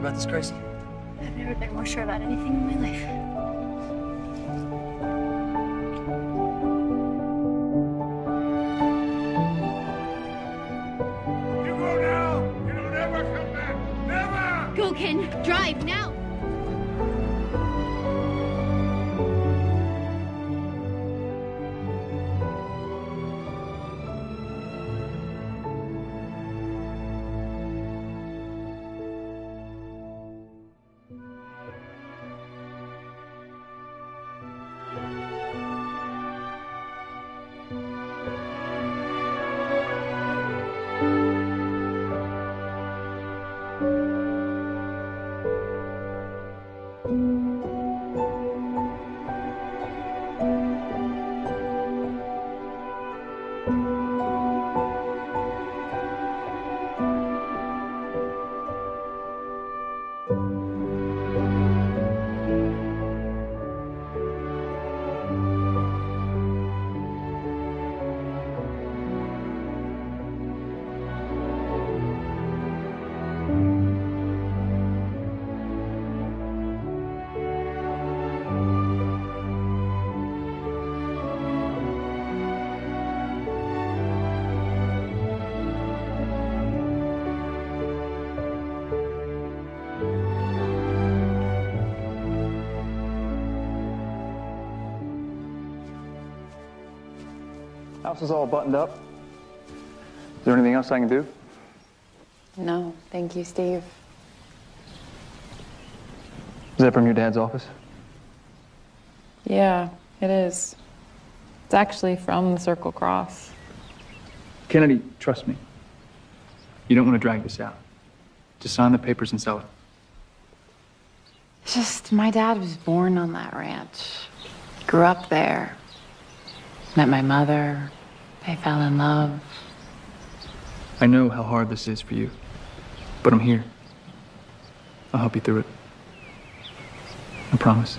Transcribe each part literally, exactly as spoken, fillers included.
about this, Gracie? I've never been more sure about anything in my life. You go now! You don't ever come back! Never! Go, Ken! Drive, now! House is all buttoned up. Is there anything else I can do? No, thank you, Steve. Is that from your dad's office? Yeah, it is. It's actually from the Circle Cross. Kennedy, trust me. You don't want to drag this out. Just sign the papers and sell it. It's just, my dad was born on that ranch. Grew up there. Met my mother. They fell in love. I know how hard this is for you, but I'm here. I'll help you through it. I promise.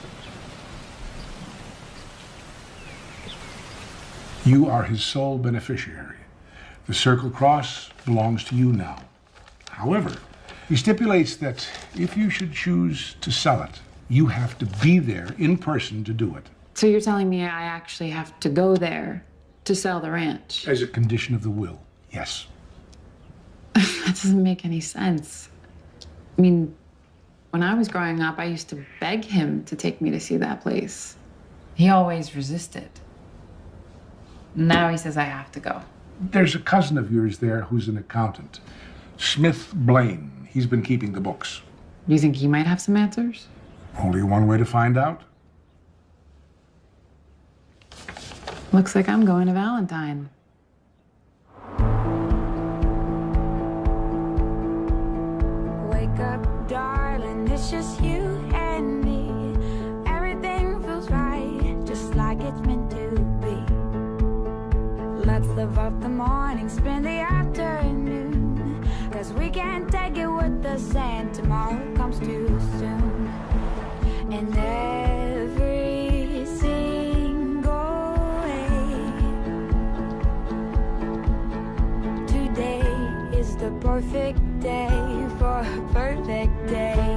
You are his sole beneficiary. The Circle Cross belongs to you now. However, he stipulates that if you should choose to sell it, you have to be there in person to do it. So you're telling me I actually have to go there to sell the ranch? As a condition of the will, yes. That doesn't make any sense. I mean, when I was growing up, I used to beg him to take me to see that place. He always resisted. Now he says I have to go. There's a cousin of yours there who's an accountant. Smith Blaine. He's been keeping the books. You think he might have some answers? Only one way to find out. Looks like I'm going to Valentine. Wake up, darling, it's just you and me. Everything feels right, just like it's meant to be. Let's live up the morning, spend the afternoon. Cause we can't take it with the sand, tomorrow comes too soon. And every single way, today is the perfect day for a perfect day.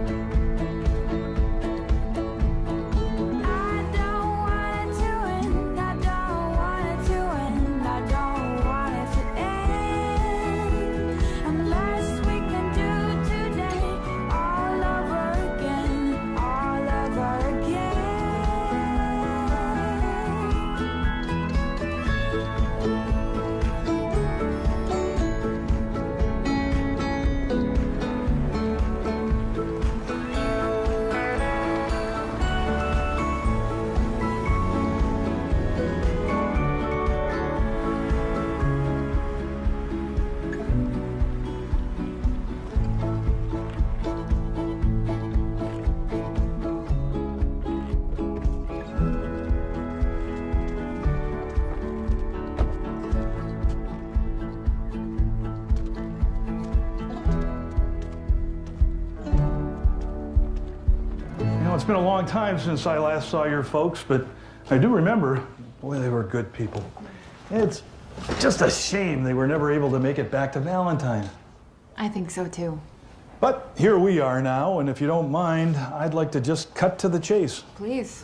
It's been a long time since I last saw your folks, but I do remember, boy, they were good people. It's just a shame they were never able to make it back to Valentine. I think so too. But here we are now, and if you don't mind, I'd like to just cut to the chase. Please.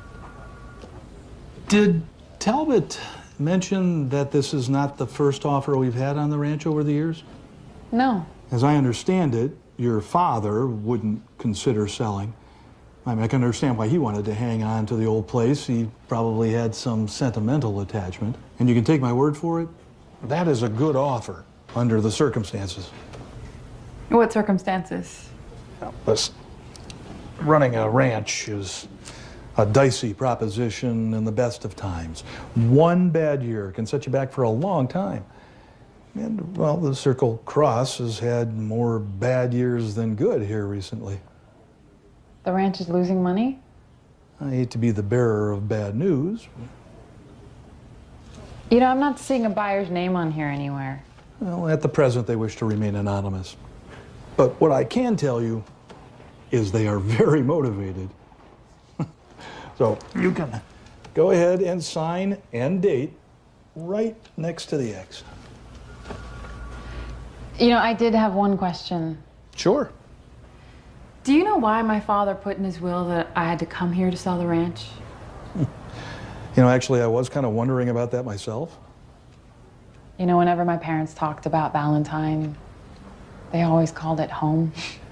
Did Talbot mention that this is not the first offer we've had on the ranch over the years? No. As I understand it, your father wouldn't consider selling. I mean, I can understand why he wanted to hang on to the old place. He probably had some sentimental attachment. And you can take my word for it, that is a good offer under the circumstances. What circumstances? Now, listen, running a ranch is a dicey proposition in the best of times. One bad year can set you back for a long time. And, well, the Circle Cross has had more bad years than good here recently. The ranch is losing money? I hate to be the bearer of bad news. You know, I'm not seeing a buyer's name on here anywhere. Well, at the present, they wish to remain anonymous. But what I can tell you is they are very motivated. So you can go ahead and sign and date right next to the X. You know, I did have one question. Sure. Do you know why my father put in his will that I had to come here to sell the ranch? You know, actually, I was kind of wondering about that myself. You know, whenever my parents talked about Valentine, they always called it home.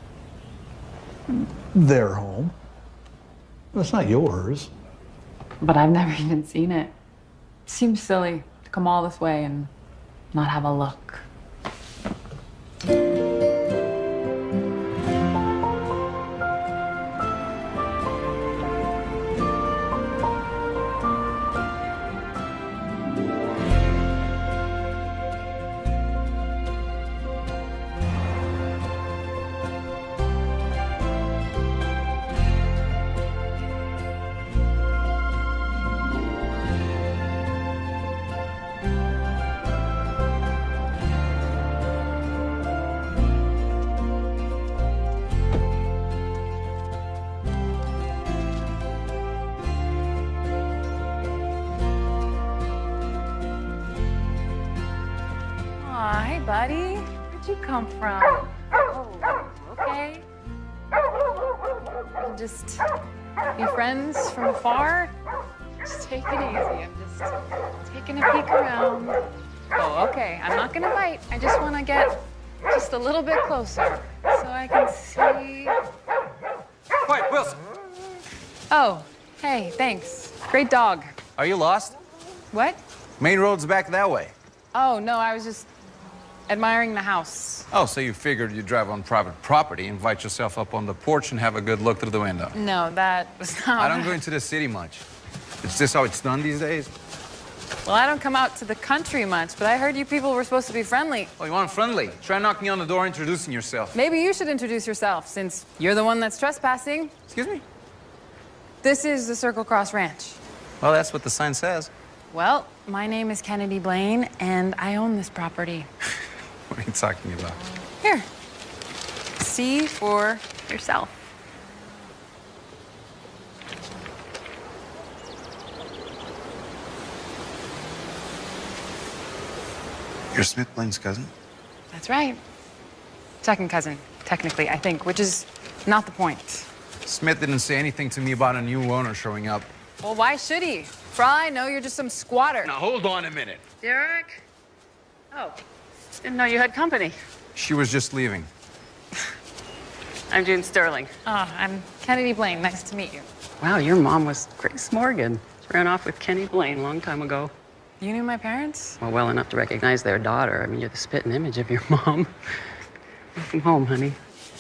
Their home. That's not yours. But I've never even seen it. Seems silly to come all this way and not have a look. Hi, buddy. Where'd you come from? Oh, okay. We'll just be friends from afar. Just take it easy. I'm just taking a peek around. Oh, okay. I'm not gonna bite. I just want to get just a little bit closer so I can see. Quiet, Wilson. Oh, hey, thanks. Great dog. Are you lost? What? Main road's back that way. Oh, no, I was just admiring the house. Oh, so you figured you'd drive on private property, invite yourself up on the porch and have a good look through the window. No, that was not. I don't go into the city much. Is this how it's done these days? Well, I don't come out to the country much, but I heard you people were supposed to be friendly. Oh, you want friendly? Try knocking on the door, introducing yourself. Maybe you should introduce yourself, since you're the one that's trespassing. Excuse me? This is the Circle Cross Ranch. Well, that's what the sign says. Well, my name is Kennedy Blaine, and I own this property. What are you talking about? Here. See for yourself. You're Smith Blaine's cousin? That's right. Second cousin, technically, I think, which is not the point. Smith didn't say anything to me about a new owner showing up. Well, why should he? For all I know, you're just some squatter. Now, hold on a minute. Derek? Oh, didn't know you had company. She was just leaving. I'm June Sterling. Oh, I'm Kennedy Blaine. Nice to meet you. Wow, your mom was Grace Morgan. She ran off with Kenny Blaine a long time ago. You knew my parents? Well, well enough to recognize their daughter. I mean, you're the spitting image of your mom. Welcome home, honey.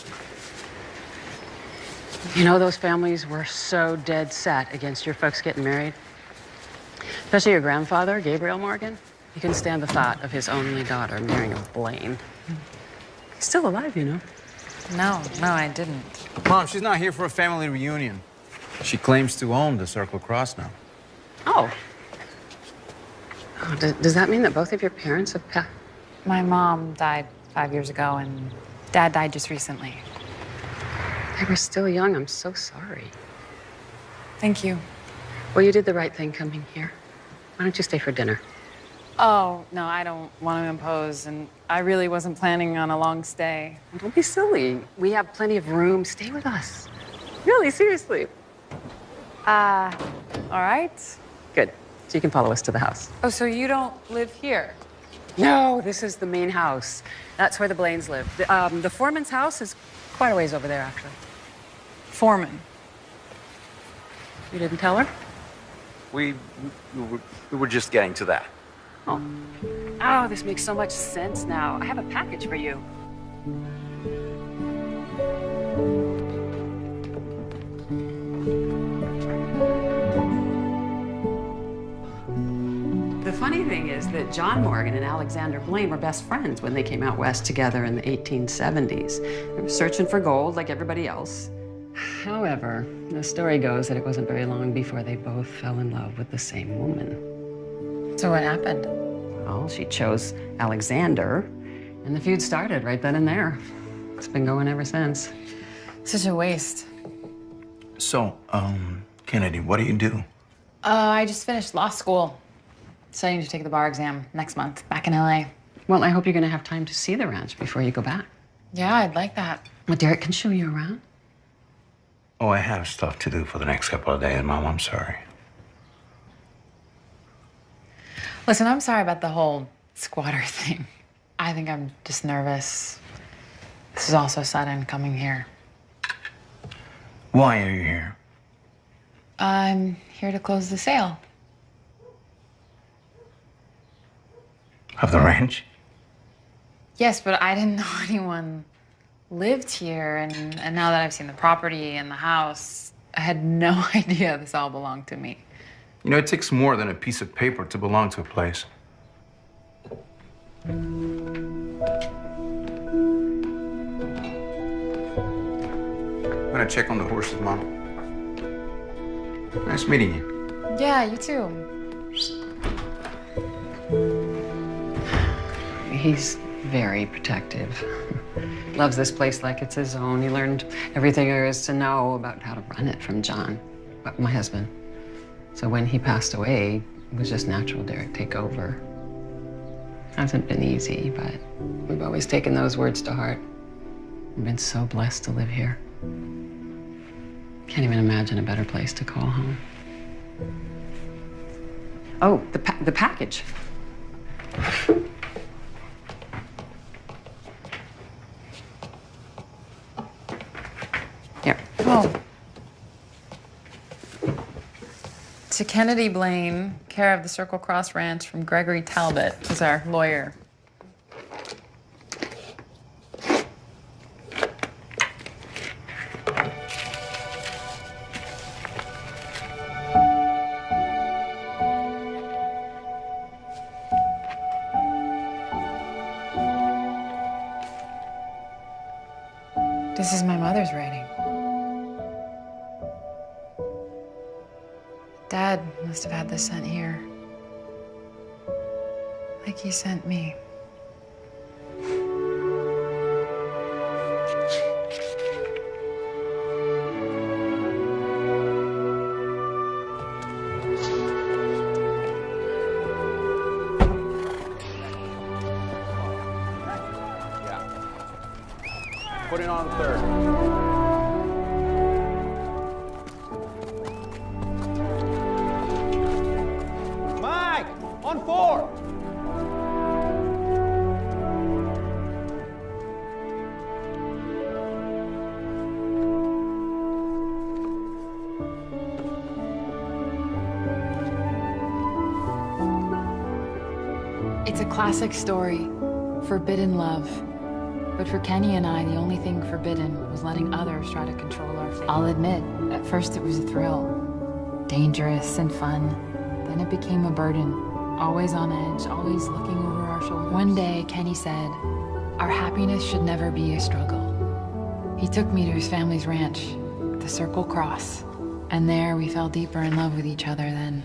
You know, those families were so dead set against your folks getting married. Especially your grandfather, Gabriel Morgan. He couldn't stand the thought of his only daughter marrying a Blaine. He's still alive, you know. No, no, I didn't. Mom, she's not here for a family reunion. She claims to own the Circle Cross now. Oh. Oh, does, does that mean that both of your parents have passed? My mom died five years ago, and Dad died just recently. They were still young. I'm so sorry. Thank you. Well, you did the right thing coming here. Why don't you stay for dinner? Oh, no, I don't want to impose, and I really wasn't planning on a long stay. Don't be silly. We have plenty of room. Stay with us. Really, seriously. Uh, all right. Good. So you can follow us to the house. Oh, so you don't live here? No, this is the main house. That's where the Blaines live. The, um, the foreman's house is quite a ways over there, actually. Foreman. You didn't tell her? We, we, were, we were just getting to that. Oh. Oh, this makes so much sense now. I have a package for you. The funny thing is that John Morgan and Alexander Blaine were best friends when they came out west together in the eighteen seventies. They were searching for gold like everybody else. However, the story goes that it wasn't very long before they both fell in love with the same woman. So what happened? Well, she chose Alexander, and the feud started right then and there. It's been going ever since. Such a waste. So, um, Kennedy, what do you do? Uh, I just finished law school. Studying to take the bar exam next month, back in L A. Well, I hope you're going to have time to see the ranch before you go back. Yeah, I'd like that. Well, Derek can show you around. Oh, I have stuff to do for the next couple of days, Mom. I'm sorry. Listen, I'm sorry about the whole squatter thing. I think I'm just nervous. This is all so sudden, coming here. Why are you here? I'm here to close the sale. Of the ranch? Yes, but I didn't know anyone lived here, and, and now that I've seen the property and the house, I had no idea this all belonged to me. You know, it takes more than a piece of paper to belong to a place. I'm gonna check on the horses, Mom. Nice meeting you. Yeah, you too. He's very protective. Loves this place like it's his own. He learned everything there is to know about how to run it from John, my husband. So when he passed away, it was just natural Derek take over. Hasn't been easy, but we've always taken those words to heart. We've been so blessed to live here. Can't even imagine a better place to call home. Oh, the, pa the package. Here. Oh. To Kennedy Blaine, care of the Circle Cross Ranch, from Gregory Talbot, who's our lawyer. This is my mother's writing. Dad must have had this sent here. Like he sent me. Put it on third. Mike, on four. It's a classic story, forbidden love. But for Kenny and I, the only thing forbidden was letting others try to control our fate. I'll admit, at first it was a thrill. Dangerous and fun. Then it became a burden. Always on edge, always looking over our shoulders. One day, Kenny said, our happiness should never be a struggle. He took me to his family's ranch, the Circle Cross. And there we fell deeper in love with each other then.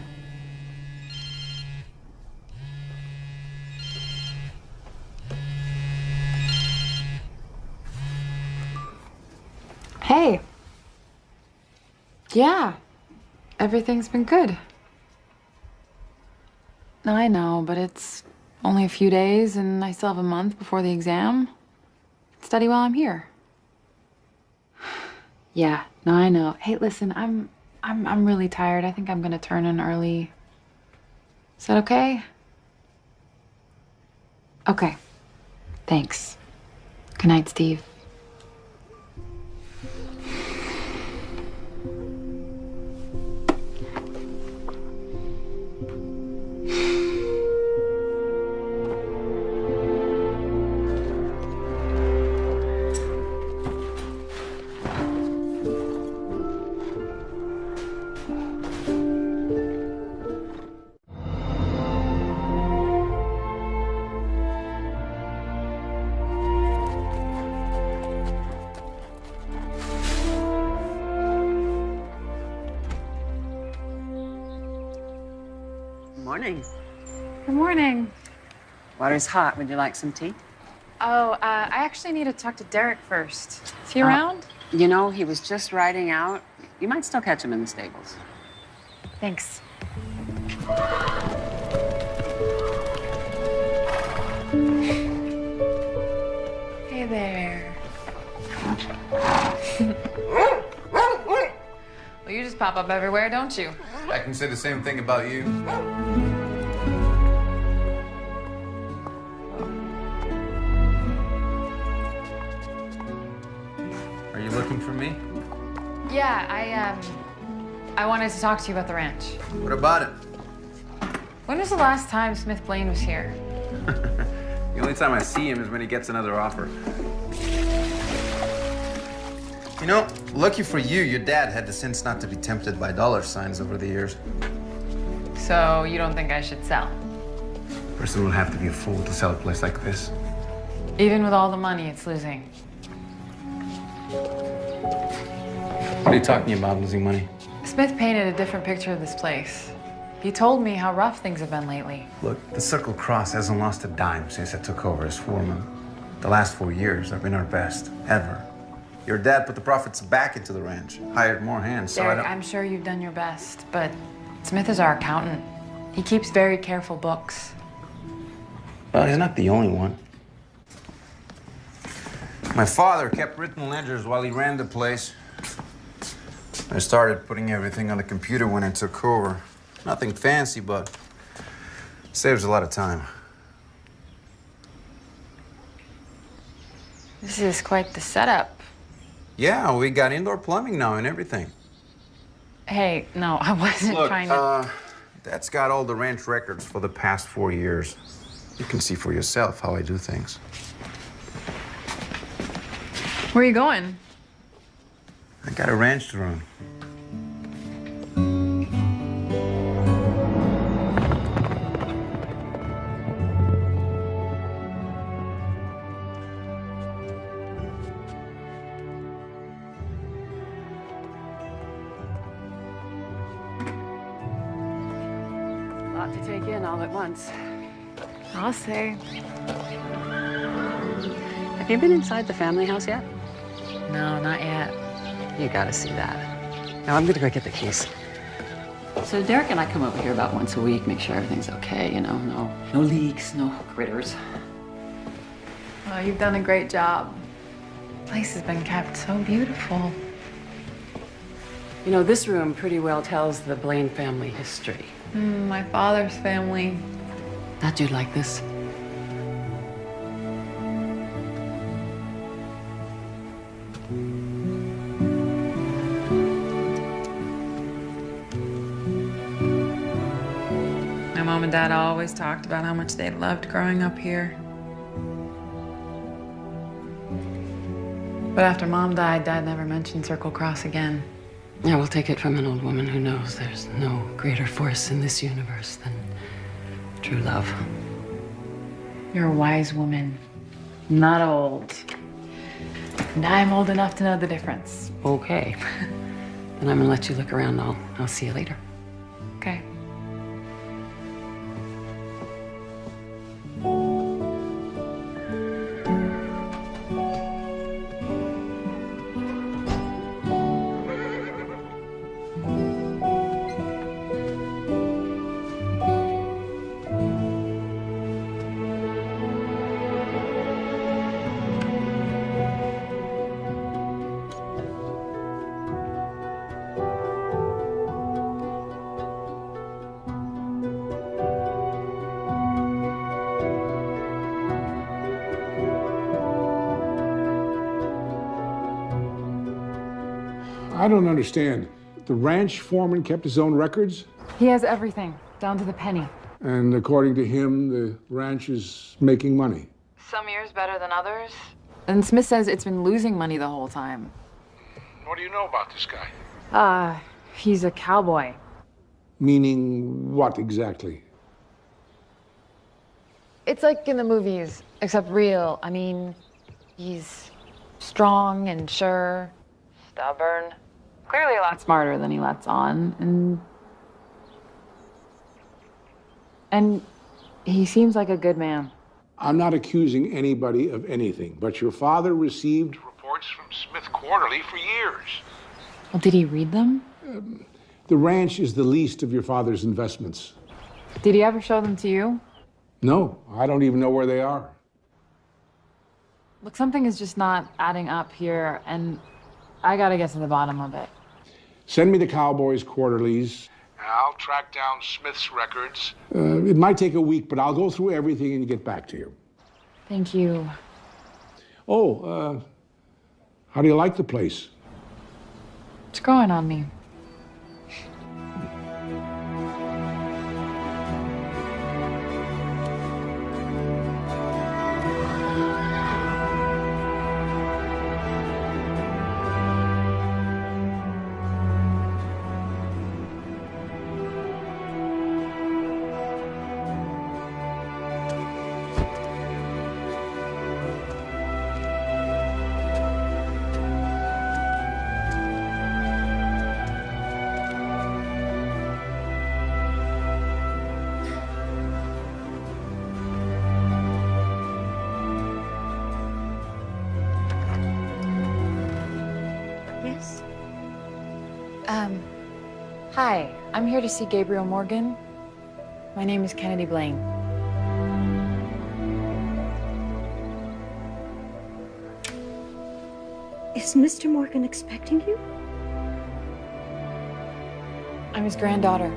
Hey. Yeah. Everything's been good. No, I know, but it's only a few days and I still have a month before the exam. Study while I'm here. Yeah, no, I know. Hey, listen, I'm I'm I'm really tired. I think I'm gonna turn in early. Is that okay? Okay. Thanks. Good night, Steve. Morning. Good morning. Water's hot. Would you like some tea? Oh, uh, I actually need to talk to Derek first. Is he Uh, around? You know, he was just riding out. You might still catch him in the stables. Thanks. Hey there. Well, you just pop up everywhere, don't you? I can say the same thing about you. Are you looking for me? Yeah, I, um, I wanted to talk to you about the ranch. What about it? When was the last time Smith Blaine was here? The only time I see him is when he gets another offer. You know, lucky for you, your dad had the sense not to be tempted by dollar signs over the years. So you don't think I should sell? A person would have to be a fool to sell a place like this. Even with all the money it's losing. What are you talking about, losing money? Smith painted a different picture of this place. He told me how rough things have been lately. Look, the Circle Cross hasn't lost a dime since I took over as foreman. The last four years have been our best, ever. Your dad put the profits back into the ranch, hired more hands, so I Derek, don't... I'm sure you've done your best, but Smith is our accountant. He keeps very careful books. Well, he's not the only one. My father kept written ledgers while he ran the place. I started putting everything on the computer when I took over. Nothing fancy, but saves a lot of time. This is quite the setup. Yeah, we got indoor plumbing now and everything. Hey, no, I wasn't Look, trying to... uh, Dad's got all the ranch records for the past four years. You can see for yourself how I do things. Where are you going? I got a ranch to run. A lot to take in all at once. I'll say. Have you been inside the family house yet? No, not yet. You gotta see that. Now I'm gonna go get the keys. So Derek and I come over here about once a week, make sure everything's okay, you know, no, no leaks, no critters. Well, you've done a great job. The place has been kept so beautiful. You know, this room pretty well tells the Blaine family history. Mm, my father's family. Thought you'd like this. My mom and dad always talked about how much they loved growing up here. But after Mom died, Dad never mentioned Circle Cross again. Yeah, we'll take it from an old woman who knows there's no greater force in this universe than true love. You're a wise woman, not old. And I'm old enough to know the difference. Okay. Then I'm gonna let you look around. I'll, I'll see you later. Okay. I don't understand. The ranch foreman kept his own records? He has everything, down to the penny. And according to him, the ranch is making money. Some years better than others. And Smith says it's been losing money the whole time. What do you know about this guy? Uh, he's a cowboy. Meaning what exactly? It's like in the movies, except real. I mean, he's strong and sure, stubborn. Clearly a lot smarter than he lets on, and... And he seems like a good man. I'm not accusing anybody of anything, but your father received reports from Smith Quarterly for years. Well, did he read them? Um, the ranch is the least of your father's investments. Did he ever show them to you? No, I don't even know where they are. Look, something is just not adding up here, and I gotta get to the bottom of it. Send me the Cowboys Quarterlies. I'll track down Smith's records. Uh, it might take a week, but I'll go through everything and get back to you. Thank you. Oh, uh, how do you like the place? It's growing on me. Yes? Um, hi, I'm here to see Gabriel Morgan. My name is Kennedy Blaine. Is Mister Morgan expecting you? I'm his granddaughter.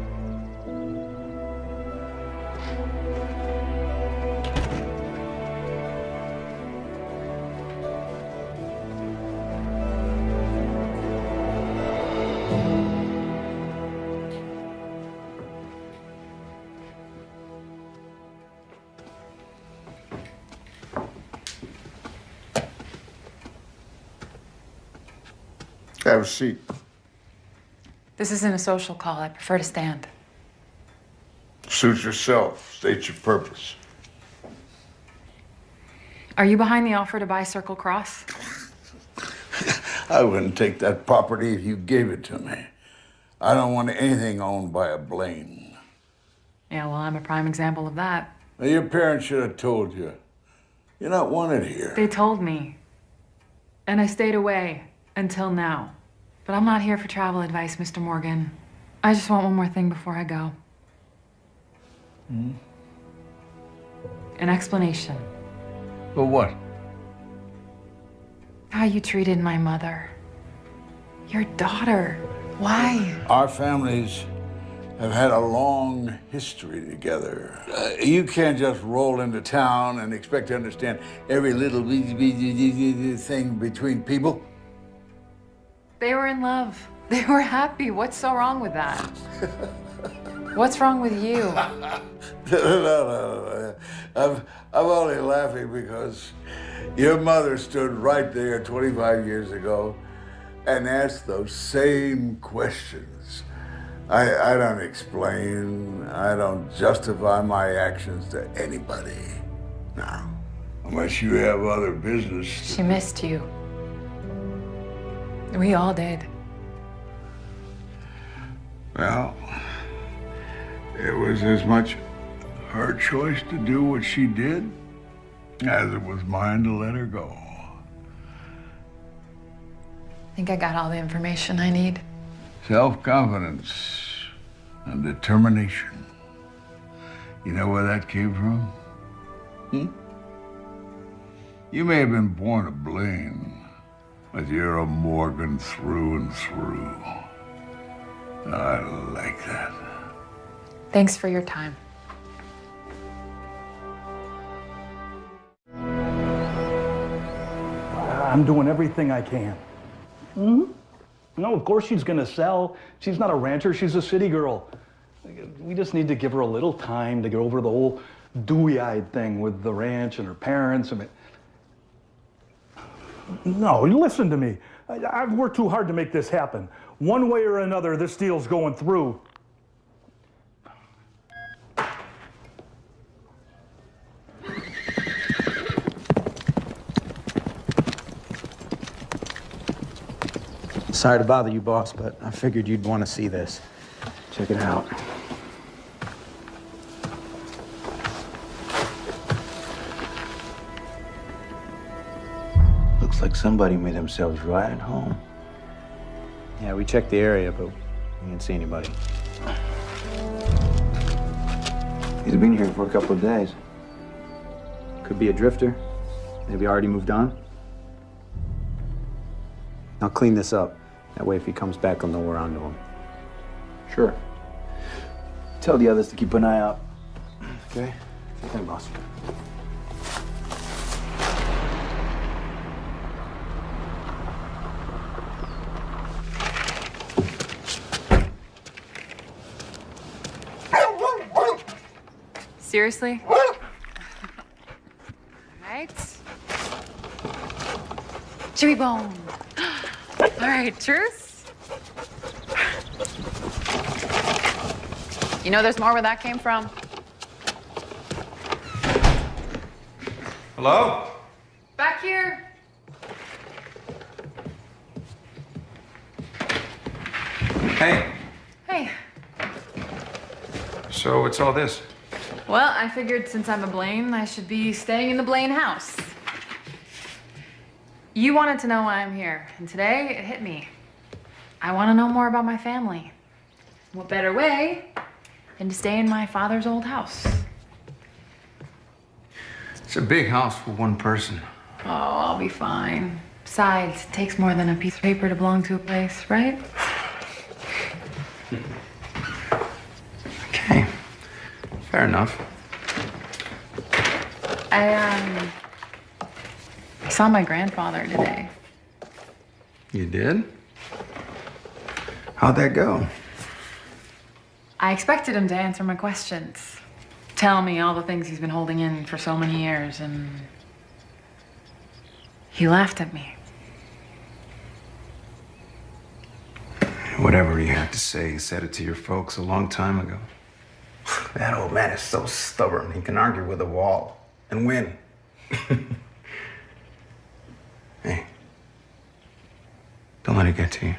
Have a seat. This isn't a social call. I prefer to stand. Suit yourself. State your purpose. Are you behind the offer to buy Circle Cross? I wouldn't take that property if you gave it to me. I don't want anything owned by a Blaine. Yeah, well, I'm a prime example of that. Now, your parents should have told you. You're not wanted here. They told me. And I stayed away until now. But I'm not here for travel advice, Mister Morgan. I just want one more thing before I go. Hmm? An explanation. For what? How you treated my mother. Your daughter. Why? Our families have had a long history together. Uh, you can't just roll into town and expect to understand every little thing between people. They were in love. They were happy. What's so wrong with that? What's wrong with you? no, no, no. I'm, I'm only laughing because your mother stood right there twenty-five years ago and asked those same questions. I, I don't explain. I don't justify my actions to anybody. No. Unless you have other business. She missed you. We all did. Well, it was as much her choice to do what she did as it was mine to let her go. I think I got all the information I need. Self-confidence and determination. You know where that came from? Hmm? You may have been born a Blaine, but you're a Morgan through and through. I like that. Thanks for your time. I'm doing everything I can. Hmm? No, of course she's gonna sell. She's not a rancher, she's a city girl. We just need to give her a little time to get over the whole dewy-eyed thing with the ranch and her parents. I mean, no, listen to me. I, I've worked too hard to make this happen. One way or another, this deal's going through. Sorry to bother you, boss, but I figured you'd want to see this. Check it out. Looks like somebody made themselves right at home. Yeah, we checked the area, but we didn't see anybody. He's been here for a couple of days. Could be a drifter. Maybe already moved on. I'll clean this up. That way, if he comes back, I'll know we're onto him. Sure. Tell the others to keep an eye out. Okay? Okay, boss. Seriously? All right. Chewy bone. All right, truce. You know there's more where that came from. Hello? Back here. Hey. Hey. So what's all this? Well, I figured since I'm a Blaine, I should be staying in the Blaine house. You wanted to know why I'm here, and today it hit me. I want to know more about my family. What better way than to stay in my father's old house? It's a big house for one person. Oh, I'll be fine. Besides, it takes more than a piece of paper to belong to a place, right? Okay. Fair enough. I, um... I saw my grandfather today. You did? How'd that go? I expected him to answer my questions. Tell me all the things he's been holding in for so many years, and... he laughed at me. Whatever he had to say, he said it to your folks a long time ago. That old man is so stubborn, he can argue with a wall and win. Hey, don't let it get to you.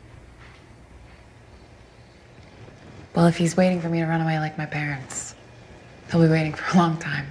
Well, if he's waiting for me to run away like my parents, he'll be waiting for a long time.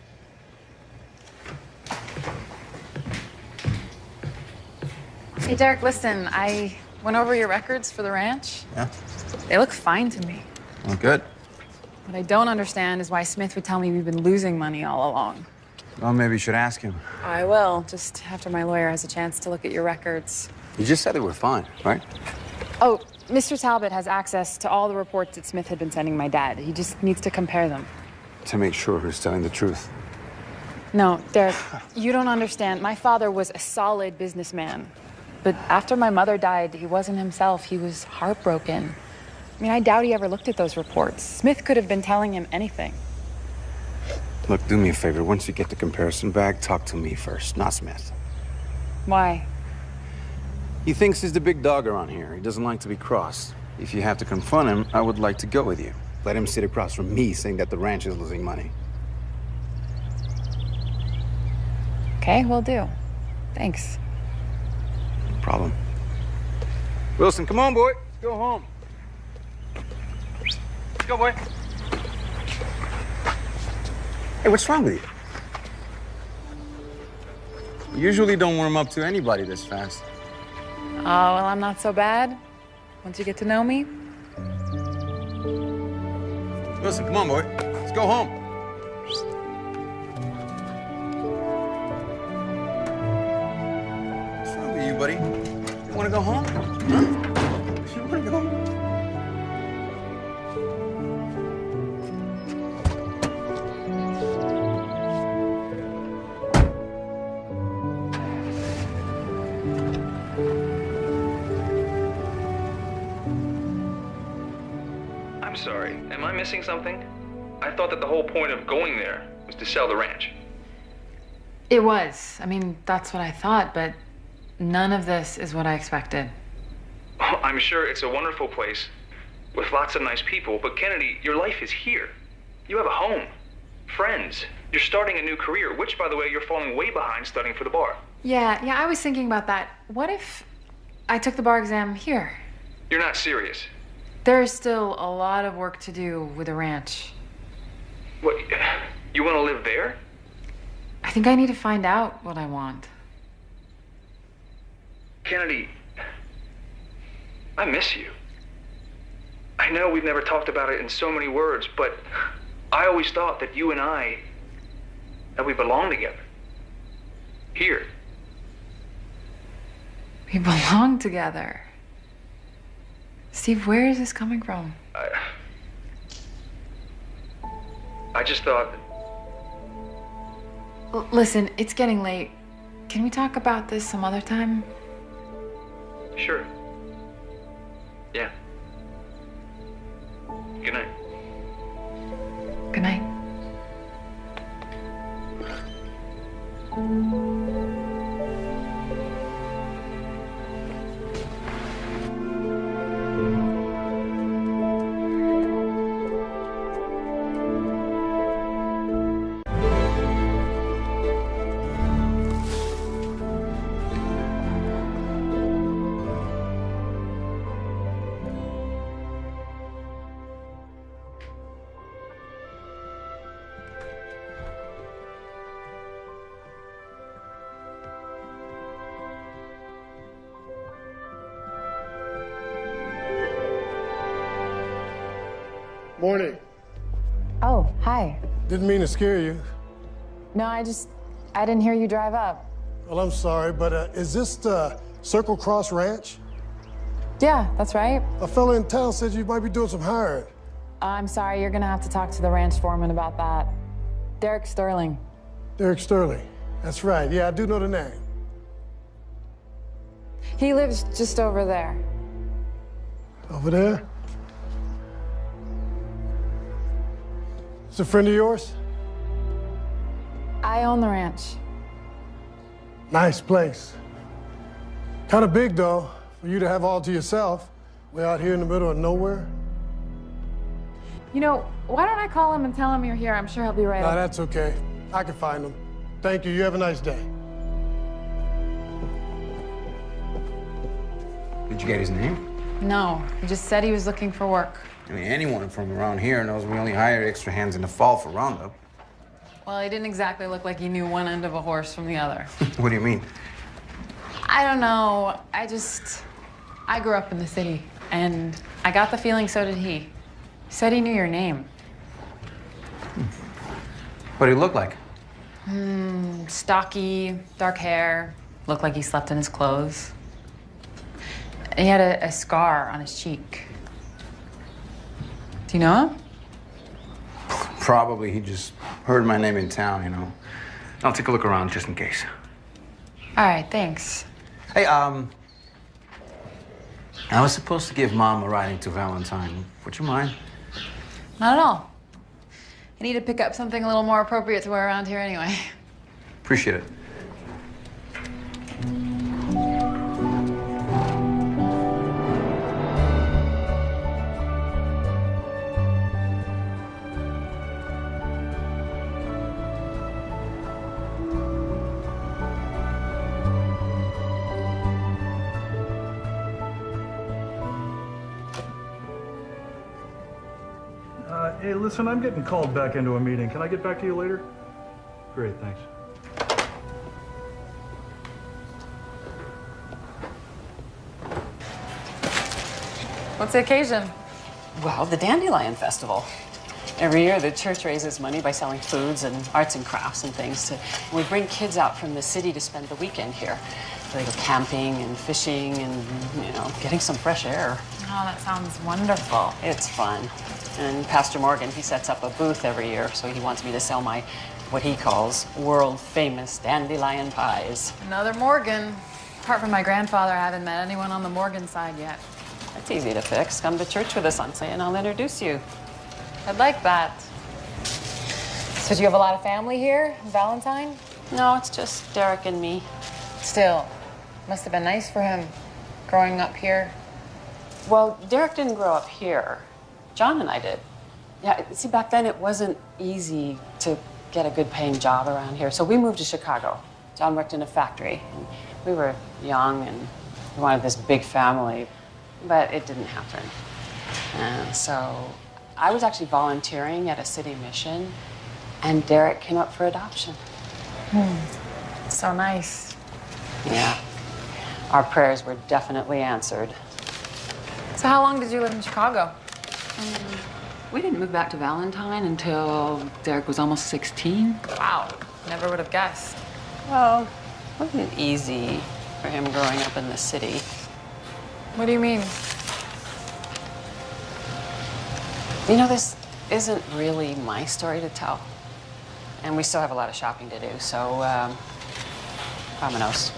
Hey, Derek, listen, I went over your records for the ranch. Yeah? They look fine to me. Well, good. What I don't understand is why Smith would tell me we've been losing money all along. Well, maybe you should ask him. I will, just after my lawyer has a chance to look at your records. You just said they were fine, right? Oh, Mister Talbot has access to all the reports that Smith had been sending my dad. He just needs to compare them. To make sure who's telling the truth. No, Derek, you don't understand. My father was a solid businessman. But after my mother died, he wasn't himself. He was heartbroken. I mean, I doubt he ever looked at those reports. Smith could have been telling him anything. Look, do me a favor. Once you get the comparison back, talk to me first, not Smith. Why? He thinks he's the big dog around here. He doesn't like to be crossed. If you have to confront him, I would like to go with you. Let him sit across from me saying that the ranch is losing money. Okay, will do. Thanks. No problem. Wilson, come on, boy. Let's go home. Let's go, boy. Hey, what's wrong with you? You usually don't warm up to anybody this fast. Oh, well, I'm not so bad. Once you get to know me. Wilson, come on, boy. Let's go home. What's wrong with you, buddy? You want to go home? Huh? You want to go home? sorry. Am I missing something? I thought that the whole point of going there was to sell the ranch. It was. I mean, that's what I thought, but none of this is what I expected. Oh, I'm sure it's a wonderful place with lots of nice people, but Kennedy, your life is here. You have a home, friends. You're starting a new career, which, by the way, you're falling way behind studying for the bar. Yeah, yeah, I was thinking about that. What if I took the bar exam here? You're not serious. There's still a lot of work to do with the ranch. What, you want to live there? I think I need to find out what I want. Kennedy, I miss you. I know we've never talked about it in so many words, but I always thought that you and I, that we belong together. Here. We belong together. Steve, where is this coming from? I, I just thought... L- listen, it's getting late. Can we talk about this some other time? Sure. Yeah. Good night. Good night. Morning. Oh, hi. Didn't mean to scare you. No, I just, I didn't hear you drive up. Well, I'm sorry, but uh, is this the Circle Cross Ranch? Yeah, that's right. A fella in town said you might be doing some hiring. I'm sorry, you're gonna have to talk to the ranch foreman about that. Derek Sterling. Derek Sterling. That's right. Yeah, I do know the name. He lives just over there. Over there? Is a friend of yours? I own the ranch. Nice place. Kind of big, though, for you to have all to yourself. Way out here in the middle of nowhere. You know, why don't I call him and tell him you're here? I'm sure he'll be right Nah, up. that's okay. I can find him. Thank you. You have a nice day. Did you get his name? No, he just said he was looking for work. I mean, anyone from around here knows we only hire extra hands in the fall for Roundup. Well, he didn't exactly look like he knew one end of a horse from the other. What do you mean? I don't know. I just... I grew up in the city, and I got the feeling so did he. He said he knew your name. What did he look like? Hmm, stocky, dark hair. Looked like he slept in his clothes. He had a, a scar on his cheek. Do you know him? Probably he just heard my name in town, you know. I'll take a look around just in case. All right, thanks. Hey, um... I was supposed to give Mom a ride into Valentine. Would you mind? Not at all. I need to pick up something a little more appropriate to wear around here anyway. Appreciate it. Uh, hey, listen, I'm getting called back into a meeting. Can I get back to you later? Great, thanks. What's the occasion? Well, the Dandelion Festival. Every year, the church raises money by selling foods and arts and crafts and things. To, and we bring kids out from the city to spend the weekend here. They go camping and fishing and, you know, getting some fresh air. Oh, that sounds wonderful. It's fun. And Pastor Morgan, he sets up a booth every year, so he wants me to sell my, what he calls, world-famous dandelion pies. Another Morgan. Apart from my grandfather, I haven't met anyone on the Morgan side yet. That's easy to fix. Come to church with us Sunday and I'll introduce you. I'd like that. So do you have a lot of family here, Valentine? No, it's just Derek and me. Still, must have been nice for him growing up here. Well, Derek didn't grow up here. John and I did. Yeah, see, back then it wasn't easy to get a good paying job around here. So we moved to Chicago. John worked in a factory. And we were young and we wanted this big family, but it didn't happen. And so I was actually volunteering at a city mission, and Derek came up for adoption. Hmm. So nice. Yeah. Our prayers were definitely answered. So how long did you live in Chicago? Um, we didn't move back to Valentine until Derek was almost sixteen. Wow. Never would have guessed. Well, it wasn't easy for him growing up in the city. What do you mean? You know, this isn't really my story to tell. And we still have a lot of shopping to do, so, um, vamonos.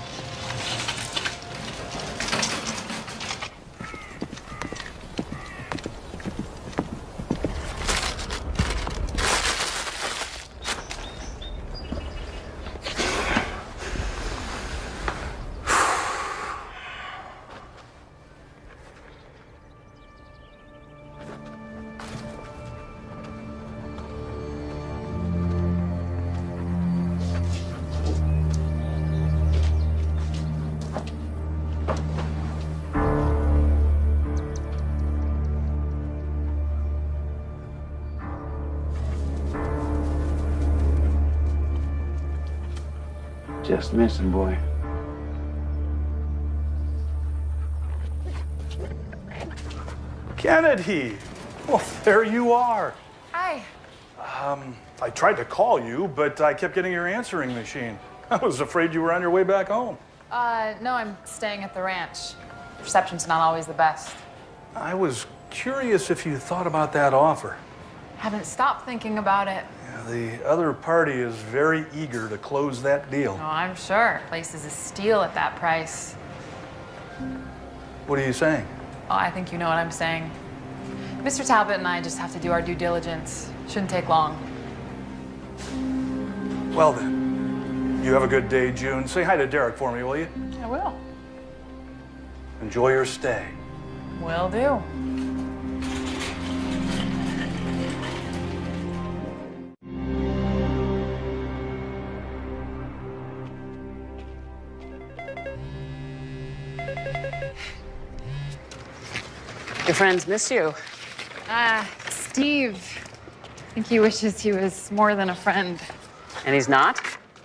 Just missing, boy. Kennedy! Well, there you are. Hi. Um, I tried to call you, but I kept getting your answering machine. I was afraid you were on your way back home. Uh, no, I'm staying at the ranch. Reception's not always the best. I was curious if you thought about that offer. Haven't stopped thinking about it. Yeah, the other party is very eager to close that deal. Oh, I'm sure. Place is a steal at that price. What are you saying? Oh, I think you know what I'm saying. Mister Talbot and I just have to do our due diligence. Shouldn't take long. Well then, you have a good day, June. Say hi to Derek for me, will you? I will. Enjoy your stay. Will do. Your friends miss you. Ah, Steve. I think he wishes he was more than a friend. And he's not?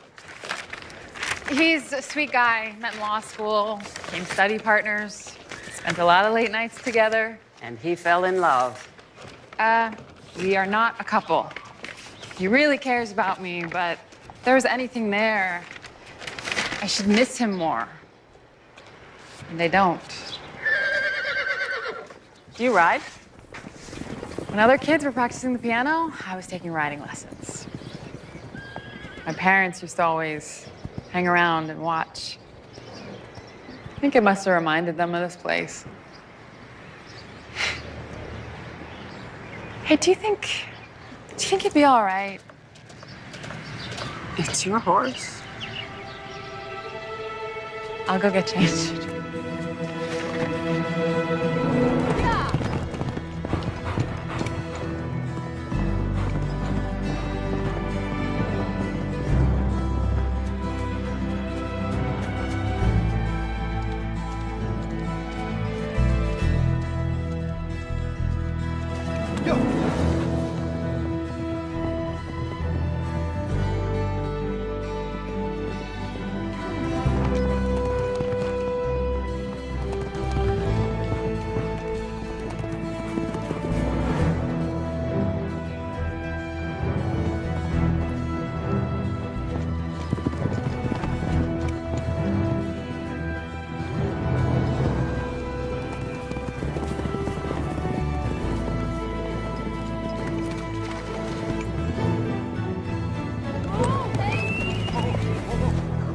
He's a sweet guy. Met in law school, became study partners, spent a lot of late nights together. And he fell in love. Uh, we are not a couple. He really cares about me, but if there was anything there, I should miss him more. And they don't. Do you ride? When other kids were practicing the piano, I was taking riding lessons. My parents used to always hang around and watch. I think it must have reminded them of this place. Hey, do you think, do you think it'd be all right? It's your horse. I'll go get changed.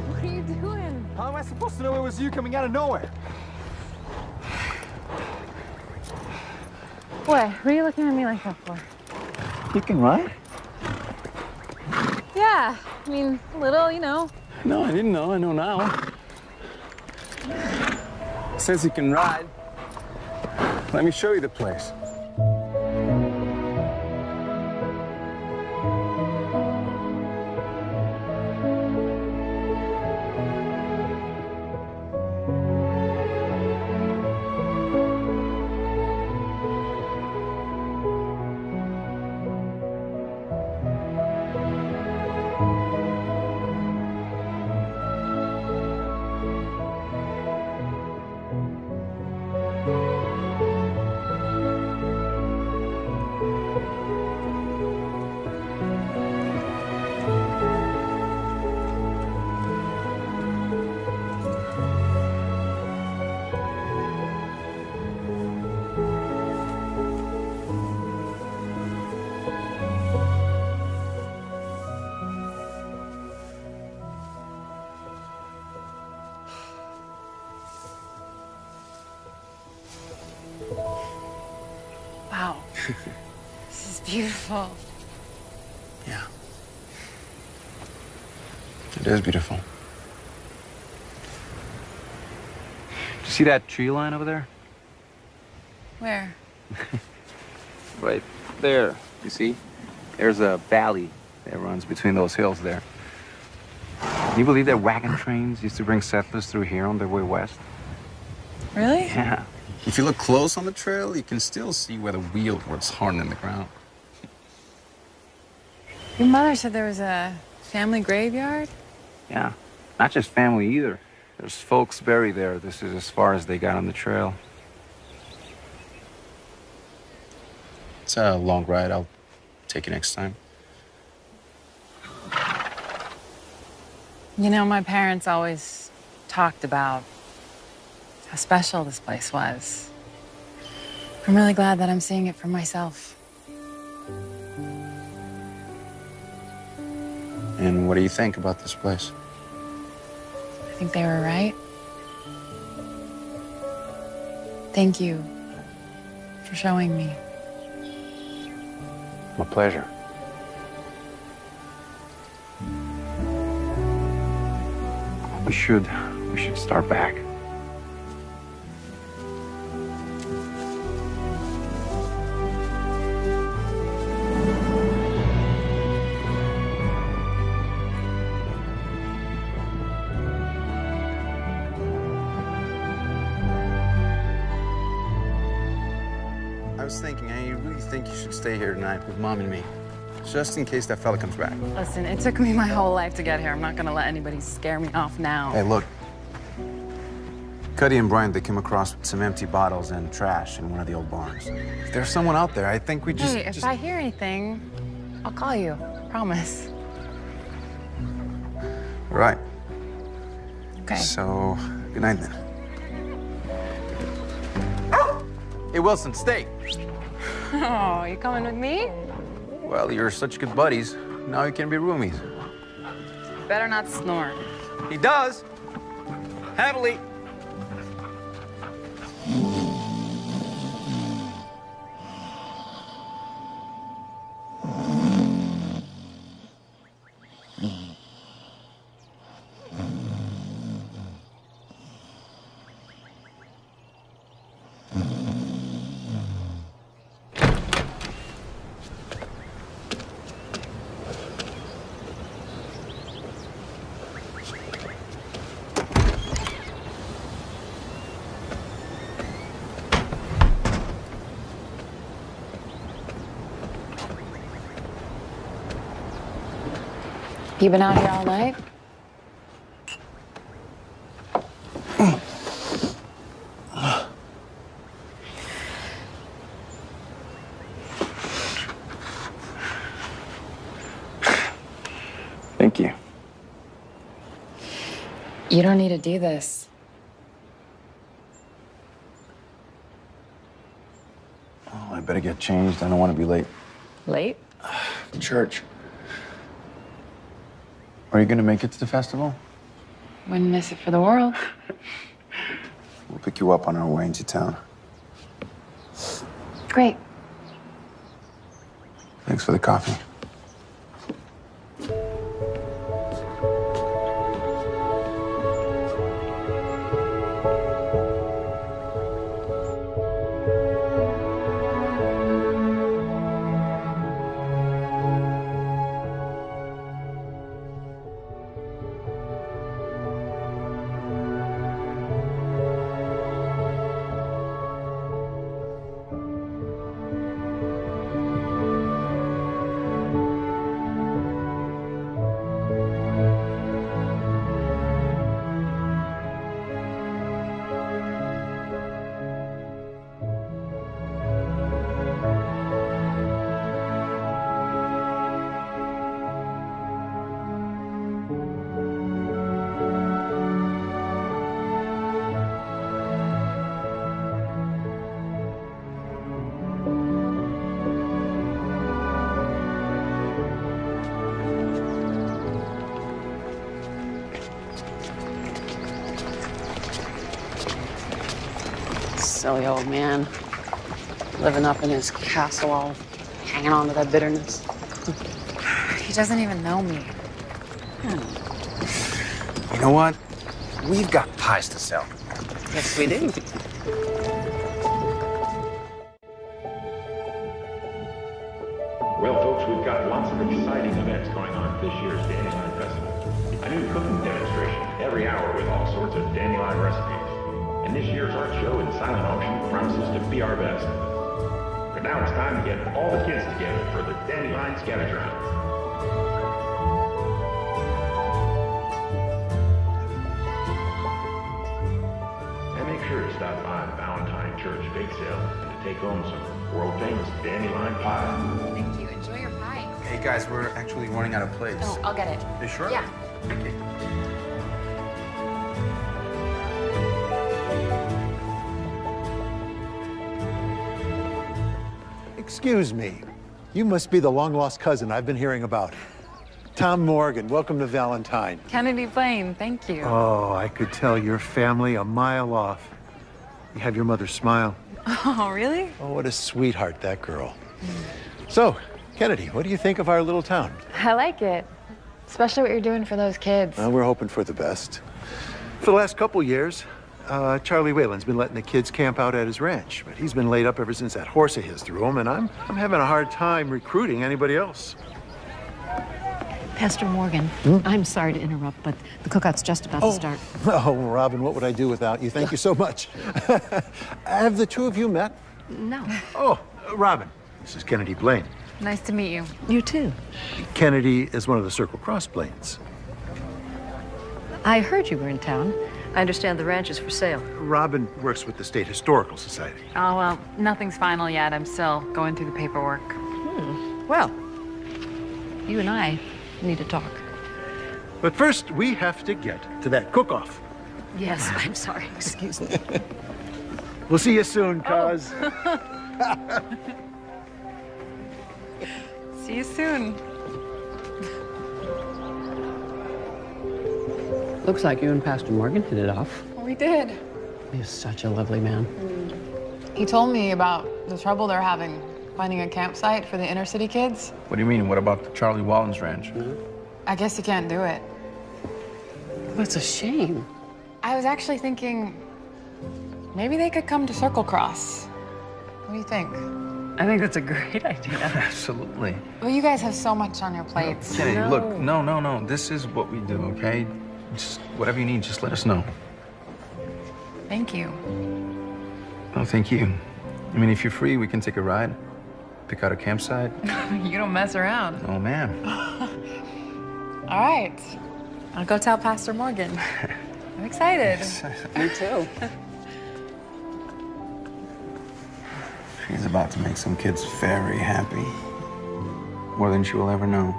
You coming out of nowhere. What? What are you looking at me like that for? You can ride? Yeah, I mean, a little, you know. No, I didn't know. I know now. Since you can ride, let me show you the place. Wow. This is beautiful. Yeah. It is beautiful. You see that tree line over there? Where? Right there. You see? There's a valley that runs between those hills there. Can you believe that wagon trains used to bring settlers through here on their way west? Really? Yeah. If you look close on the trail, you can still see where the wheel was hardened in the ground. Your mother said there was a family graveyard? Yeah. Not just family either. There's folks buried there. This is as far as they got on the trail. It's a long ride. I'll take you next time. You know, my parents always talked about how special this place was. I'm really glad that I'm seeing it for myself. And what do you think about this place? I think they were right. Thank you for showing me. My pleasure. We should, we should start back. I was thinking, I really think you should stay here tonight with Mom and me. Just in case that fella comes back. Listen, it took me my whole life to get here. I'm not gonna let anybody scare me off now. Hey, look. Cuddy and Brian, they came across some empty bottles and trash in one of the old barns. If there's someone out there, I think we just... Hey, if just... I hear anything, I'll call you. Promise. Right. Okay. So, good night then. Hey, Wilson, stay. Oh, you coming with me? Well, you're such good buddies. Now you can be roomies. Better not snore. He does. Heavily. You been out here all night? Thank you. You don't need to do this. Oh, I better get changed. I don't want to be late. Late? Church. Are you going to make it to the festival? Wouldn't miss it for the world. We'll pick you up on our way into town. Great. Thanks for the coffee. Silly old man. Living up in his castle, all hanging on to that bitterness. He doesn't even know me. You know what? We've got pies to sell. Yes, we do. Well, folks, we've got lots of exciting events going on at this year's Dandelion Festival. A new cooking demonstration every hour with all sorts of dandelion recipes. And this year's art show in silent auction promises to be our best. But now it's time to get all the kids together for the Dandelion Scavenger Hunt. And make sure to stop by the Valentine Church Bake Sale and to take home some world-famous dandelion pie. Thank you. Enjoy your pie. Hey guys, we're actually running out of plates. Oh, I'll get it. You sure? Yeah. Okay. Excuse me. You must be the long-lost cousin I've been hearing about. Tom Morgan, welcome to Valentine. Kennedy Blaine, thank you. Oh, I could tell your family a mile off. You have your mother's smile. Oh, really? Oh, what a sweetheart, that girl. So, Kennedy, what do you think of our little town? I like it. Especially what you're doing for those kids. Uh, we're hoping for the best. For the last couple years, uh, Charlie Whalen's been letting the kids camp out at his ranch, but he's been laid up ever since that horse of his threw him, and I'm, I'm having a hard time recruiting anybody else. Pastor Morgan, I'm sorry to interrupt, but the cookout's just about Oh. to start. Oh, Robin, what would I do without you? Thank you so much. Have the two of you met? No. Oh, uh, Robin, this is Kennedy Blaine. Nice to meet you. You too. Kennedy is one of the Circle Cross Blaines. I heard you were in town. I understand the ranch is for sale. Robin works with the State Historical Society. Oh, well, nothing's final yet. I'm still going through the paperwork. Hmm. Well, you and I need to talk. But first, we have to get to that cook-off. Yes, I'm sorry. Excuse me. We'll see you soon, cuz. See you soon. Looks like you and Pastor Morgan hit it off. We did. He's such a lovely man. He told me about the trouble they're having finding a campsite for the inner city kids. What do you mean? What about the Charlie Wallen's ranch? I guess you can't do it. That's a shame. I was actually thinking maybe they could come to Circle Cross. What do you think? I think that's a great idea. Absolutely. Well, you guys have so much on your plates. Kennedy, look, no, no, no. This is what we do, okay? Just whatever you need, just let us know. Thank you. Oh, thank you. I mean, if you're free, we can take a ride, pick out a campsite. You don't mess around. Oh, man. All right. I'll go tell Pastor Morgan. I'm excited. Me too. She's about to make some kids very happy. More than she will ever know.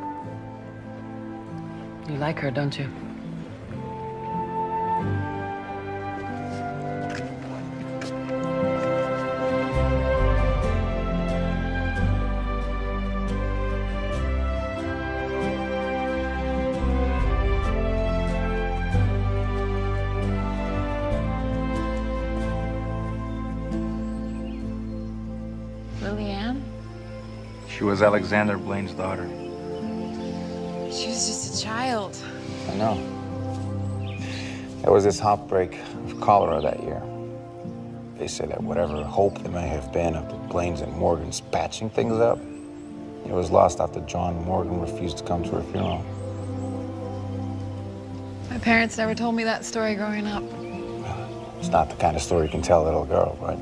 You like her, don't you? She was Alexander Blaine's daughter. She was just a child. I know. There was this outbreak of cholera that year. They say that whatever hope there may have been of the Blaines and Morgans patching things up, it was lost after John Morgan refused to come to her funeral. My parents never told me that story growing up. It's not the kind of story you can tell a little girl, right?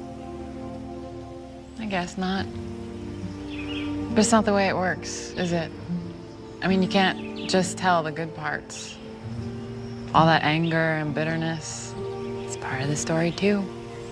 I guess not. But it's not the way it works, is it? I mean, you can't just tell the good parts. All that anger and bitterness, it's part of the story, too.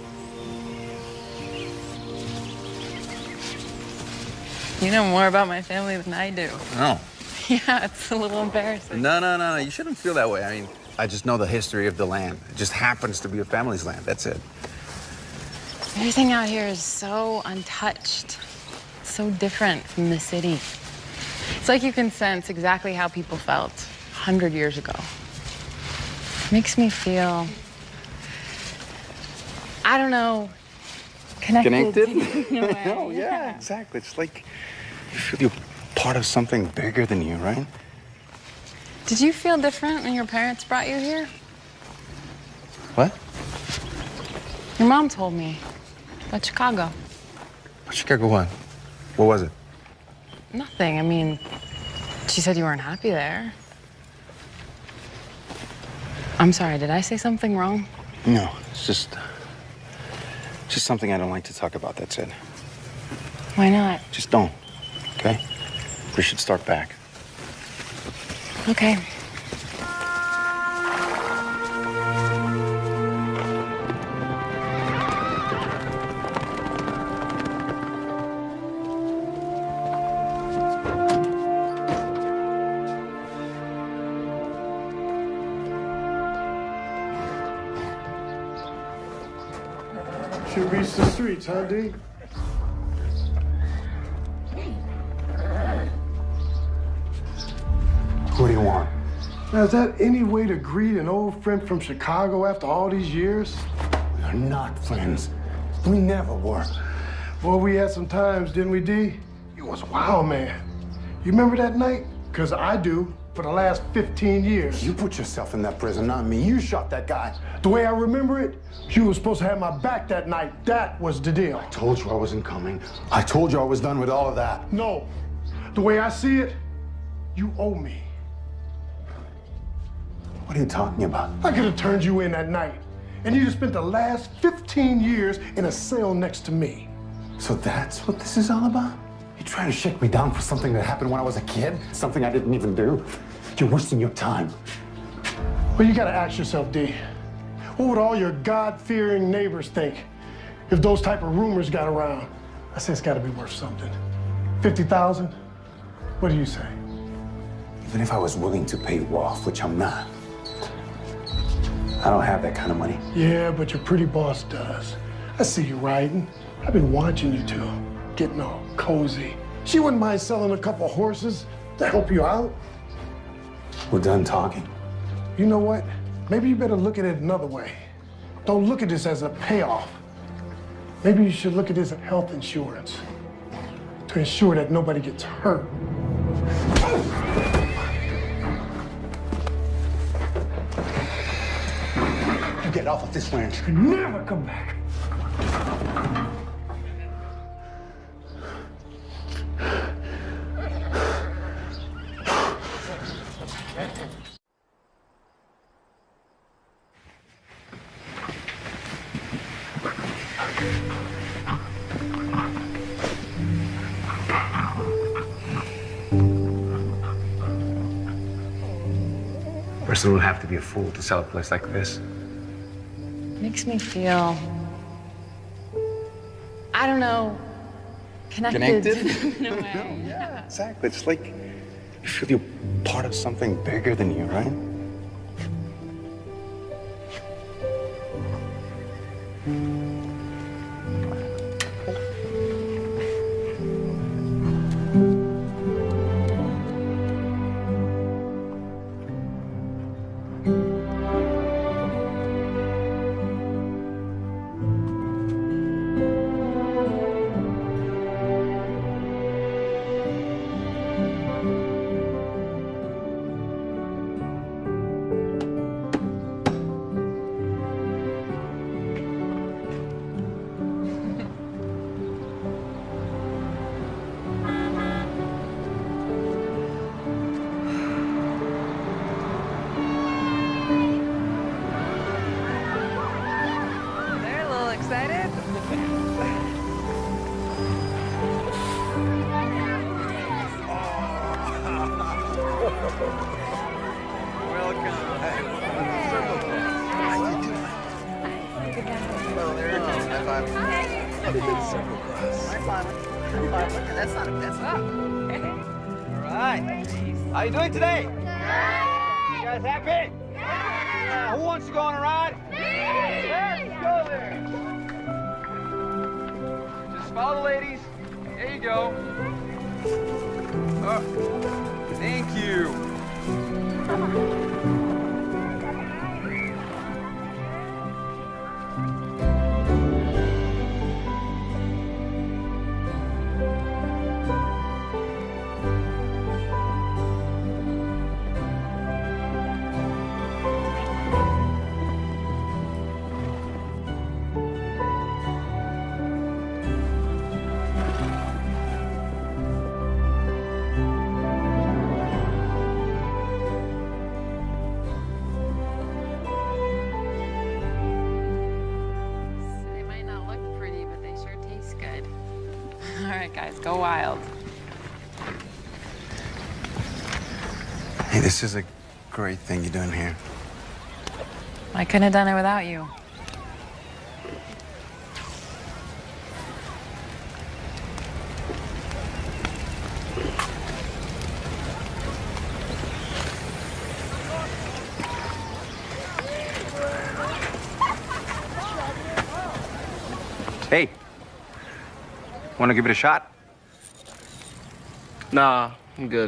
You know more about my family than I do. No. Yeah, it's a little embarrassing. No, no, no, no. You shouldn't feel that way. I mean, I just know the history of the land. It just happens to be a family's land. That's it. Everything out here is so untouched, so different from the city. It's like you can sense exactly how people felt a hundred years ago. Makes me feel, I don't know, connected. Connected? In a way. Oh, yeah, exactly. It's like you feel you're part of something bigger than you, right? Did you feel different when your parents brought you here? What? Your mom told me about Chicago. Chicago what? What was it? Nothing. I mean, she said you weren't happy there. I'm sorry, did I say something wrong? No, it's just... just something I don't like to talk about, that's it. Why not? Just don't, okay? We should start back. Okay. Should reach the streets, huh, D? What do you want? Now, is that any way to greet an old friend from Chicago after all these years? We're not friends. We never were. Boy, we had some times, didn't we, D? You was a wild man. You remember that night? Because I do, for the last fifteen years. You put yourself in that prison, not me. You shot that guy. The way I remember it, you were supposed to have my back that night. That was the deal. I told you I wasn't coming. I told you I was done with all of that. No. The way I see it, you owe me. What are you talking about? I could have turned you in that night, and you'd have spent the last fifteen years in a cell next to me. So that's what this is all about? You trying to shake me down for something that happened when I was a kid? Something I didn't even do? You're wasting your time. Well, you gotta ask yourself, D, what would all your God-fearing neighbors think if those type of rumors got around? I say it's gotta be worth something. fifty thousand? What do you say? Even if I was willing to pay you off, which I'm not, I don't have that kind of money. Yeah, but your pretty boss does. I see you riding. I've been watching you two, getting all cozy. She wouldn't mind selling a couple horses to help you out. We're done talking. You know what? Maybe you better look at it another way. Don't look at this as a payoff. Maybe you should look at this as health insurance to ensure that nobody gets hurt. You get off of this ranch. You never come back. Person would have to be a fool to sell a place like this. Makes me feel, I don't know, connected. Connected? In a way. No, yeah, exactly. It's like you feel you're part of something bigger than you, right? That's not a mess up. All right. How you doing today? You guys happy? Yeah. Who wants to go on a ride? Let's go there. Just follow the ladies. There you go. Oh, thank you. Guys, go wild. Hey, this is a great thing you're doing here. I couldn't have done it without you. Hey, want to give it a shot? Nah, I'm good.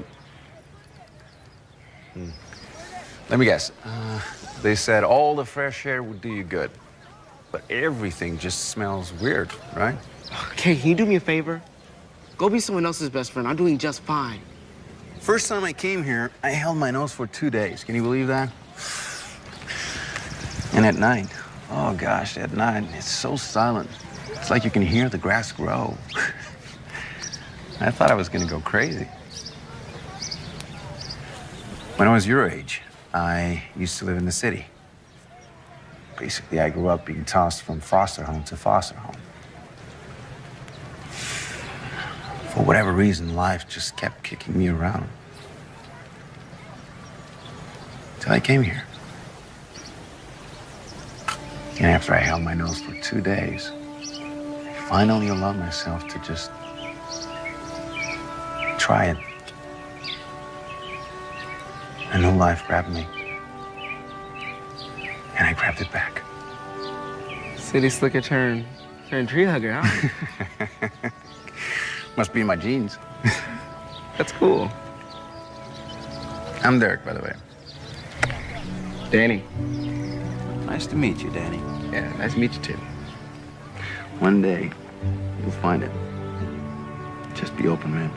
Hmm. Let me guess. Uh, they said all the fresh air would do you good, but everything just smells weird, right? Okay, can you do me a favor? Go be someone else's best friend. I'm doing just fine. First time I came here, I held my nose for two days. Can you believe that? And at night, oh gosh, at night, it's so silent. It's like you can hear the grass grow. I thought I was gonna go crazy. When I was your age, I used to live in the city. Basically, I grew up being tossed from foster home to foster home. For whatever reason, life just kept kicking me around. Till I came here. And after I held my nose for two days, I finally allowed myself to just try it. A new life grabbed me. And I grabbed it back. City slicker turn, turn tree hugger, huh? Must be in my genes. That's cool. I'm Derek, by the way. Danny. Nice to meet you, Danny. Yeah, nice to meet you too. One day, you'll find it. Just be open, man.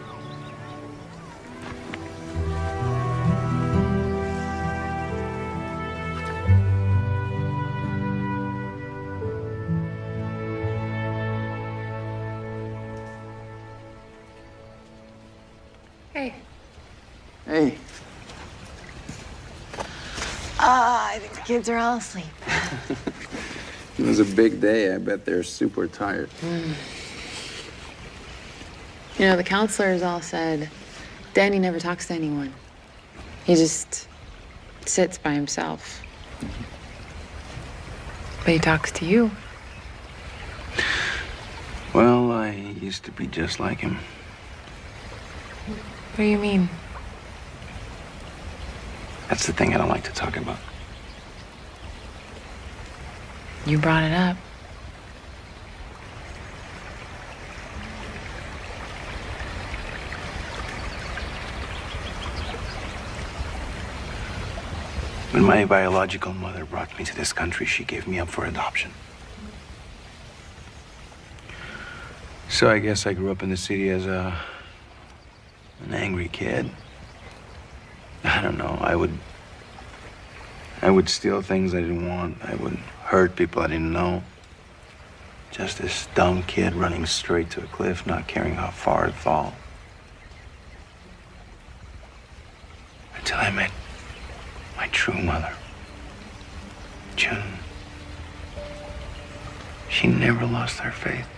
Hey. Hey. Ah, I think the kids are all asleep. It was a big day. I bet they're super tired. Mm. You know, the counselors all said Danny never talks to anyone. He just sits by himself. But he talks to you. Well, I used to be just like him. What do you mean? That's the thing I don't like to talk about. You brought it up. When my biological mother brought me to this country, she gave me up for adoption. So I guess I grew up in the city as a an angry kid. I don't know. I would I would steal things I didn't want. I would hurt people I didn't know. Just this dumb kid running straight to a cliff, not caring how far it'd fall. Until I met my true mother, June. She never lost her faith.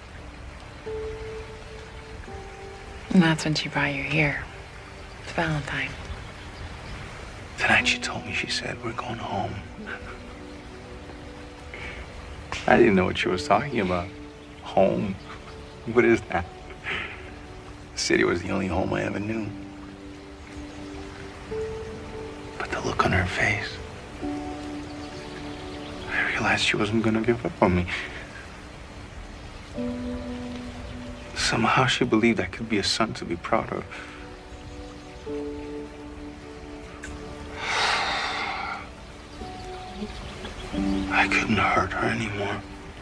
And that's when she brought you here. It's Valentine. Tonight she told me, she said, we're going home. I didn't know what she was talking about. Home? What is that? The city was the only home I ever knew. But the look on her face, I realized she wasn't gonna give up on me. Somehow she believed I could be a son to be proud of. I couldn't hurt her anymore.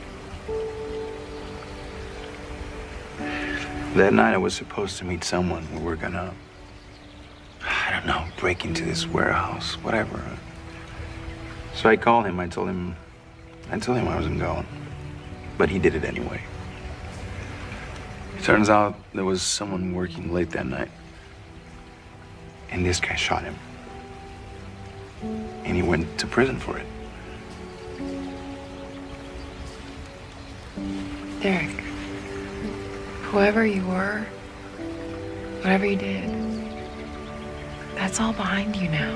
That night I was supposed to meet someone. We were gonna, I don't know, break into this warehouse, whatever. So I called him. I told him, I told him I wasn't going. But he did it anyway. It turns out there was someone working late that night. And this guy shot him. And he went to prison for it. Derek, whoever you were, whatever you did, that's all behind you now.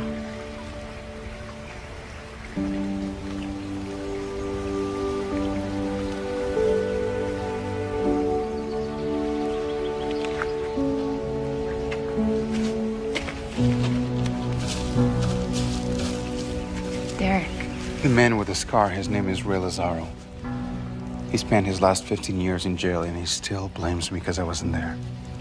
Derek. The man with the scar, his name is Ray Lazaro. He spent his last fifteen years in jail, and he still blames me because I wasn't there.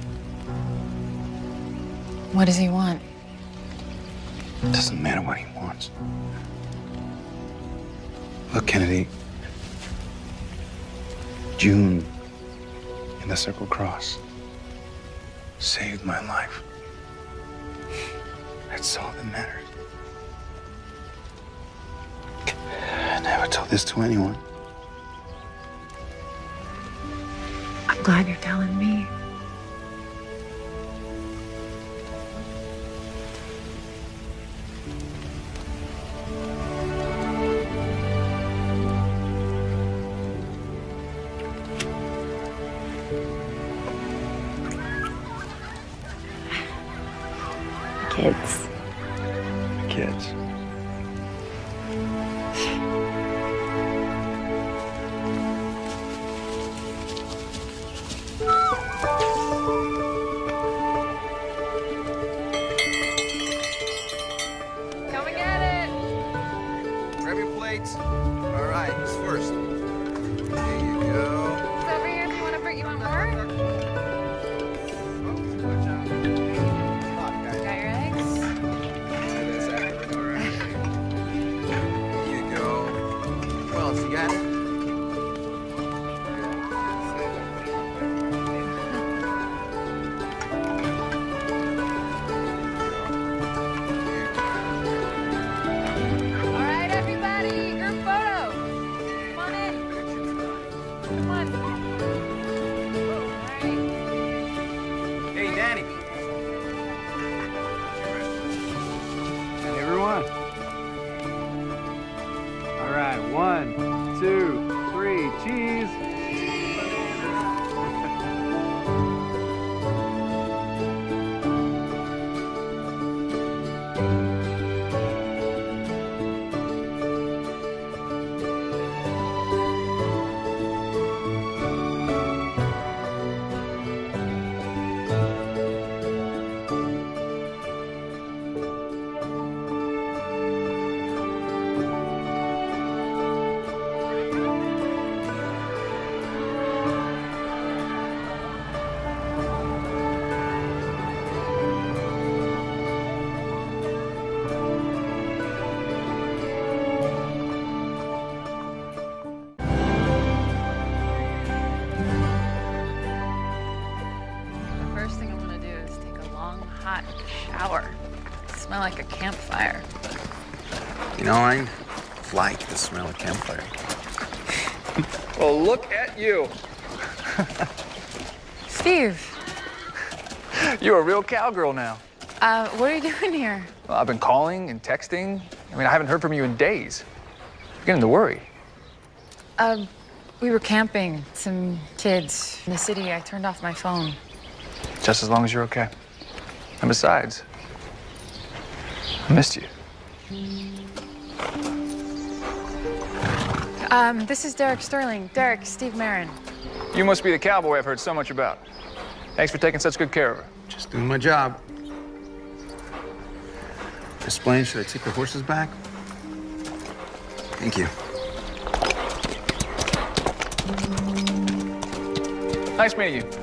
What does he want? It doesn't matter what he wants. Look, Kennedy. June in the Circle Cross saved my life. That's all that matters. I never told this to anyone. I'm glad you're telling me. Kids. Kids. Come and get it. Grab your plates. All right, who's first? There you go. It's over here if you want to bring you want more. Got your eggs? There you go. What else you got? All right, everybody, group photo. Come on in. Come on. All right. Hey, Danny. And everyone. All right, one, two, three, cheese. The first thing I'm gonna do is take a long, hot shower. Smell like a campfire. You know, I like the smell of campfire. Well, look at you. Steve, You're a real cowgirl now. uh, what are you doing here? Well, I've been calling and texting. I mean, I haven't heard from you in days. I'm beginning to worry. Um, we were camping, some kids in the city. I turned off my phone. Just as long as you're okay. And besides, I missed you. Um, this is Derek Sterling. Derek, Steve Marin. You must be the cowboy I've heard so much about. Thanks for taking such good care of her. Just doing my job. Miss Blaine, should I take the horses back? Thank you. Nice meeting you.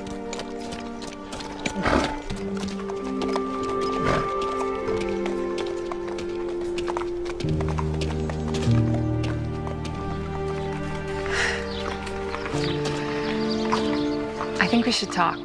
I think we should talk.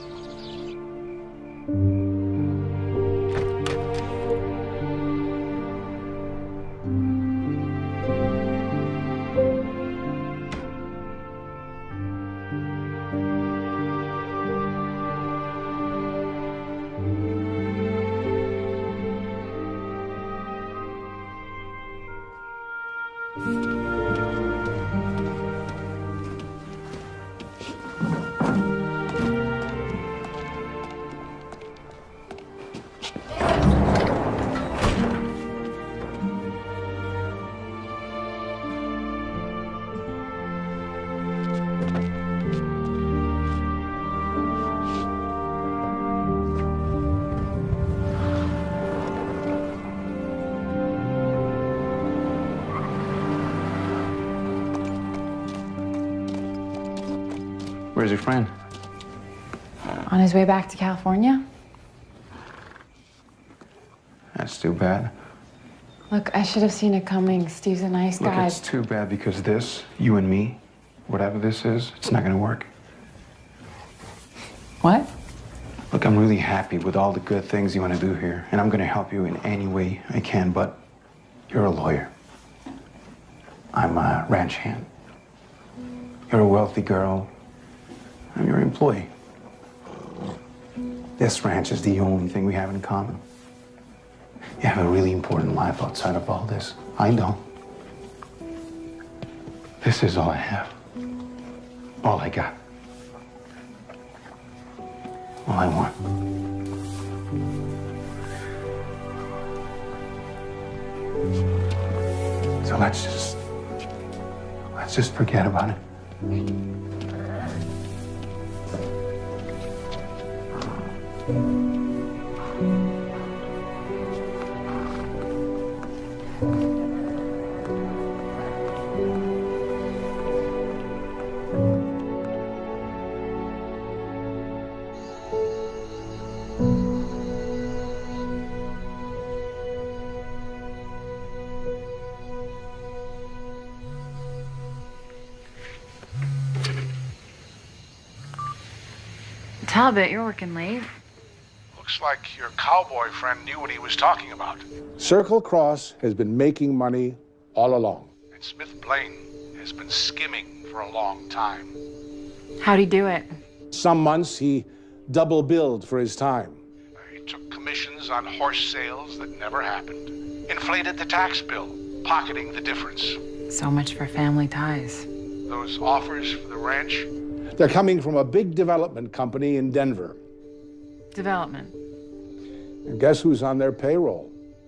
Where's your friend? On his way back to California? That's too bad. Look, I should have seen it coming. Steve's a nice Look, guy. it's too bad because this, you and me, whatever this is, it's not gonna work. What? Look, I'm really happy with all the good things you want to do here, and I'm gonna help you in any way I can, but you're a lawyer. I'm a ranch hand. You're a wealthy girl. I'm your employee. This ranch is the only thing we have in common. You have a really important life outside of all this. I don't. This is all I have. All I got. All I want. So let's just, let's just forget about it. Talbot, you're working late. Looks like your cowboy friend knew what he was talking about. Circle Cross has been making money all along. And Smith Blaine has been skimming for a long time. How'd he do it? Some months he double billed for his time. He took commissions on horse sales that never happened. Inflated the tax bill, pocketing the difference. So much for family ties. Those offers for the ranch, they're coming from a big development company in Denver. Development. And guess who's on their payroll?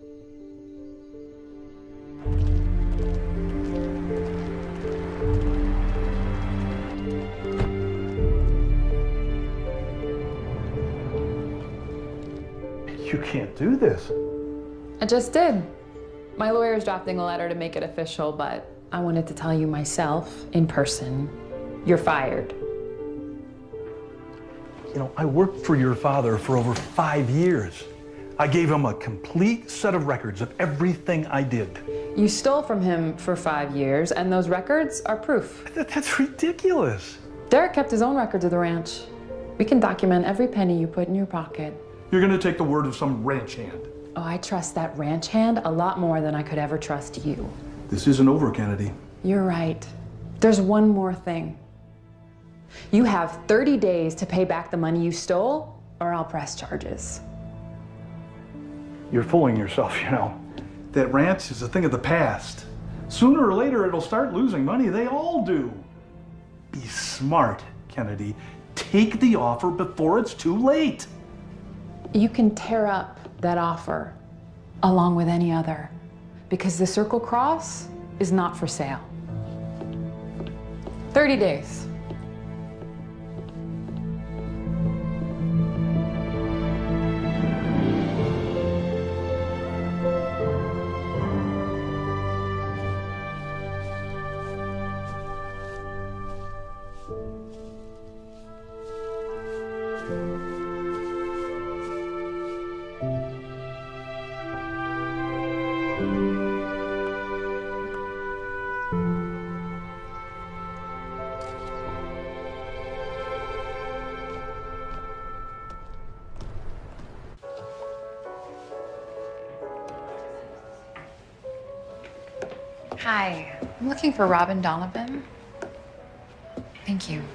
You can't do this. I just did. My lawyer's drafting a letter to make it official, but I wanted to tell you myself, in person, you're fired. You know, I worked for your father for over five years. I gave him a complete set of records of everything I did. You stole from him for five years, and those records are proof. That, that's ridiculous. Derek kept his own records of the ranch. We can document every penny you put in your pocket. You're gonna take the word of some ranch hand. Oh, I trust that ranch hand a lot more than I could ever trust you. This isn't over, Kennedy. You're right. There's one more thing. You have thirty days to pay back the money you stole, or I'll press charges. You're fooling yourself, you know. That ranch is a thing of the past. Sooner or later, it'll start losing money. They all do. Be smart, Kennedy. Take the offer before it's too late. You can tear up that offer along with any other, because the Circle Cross is not for sale. thirty days. Hi, I'm looking for Robin Donovan. Thank you.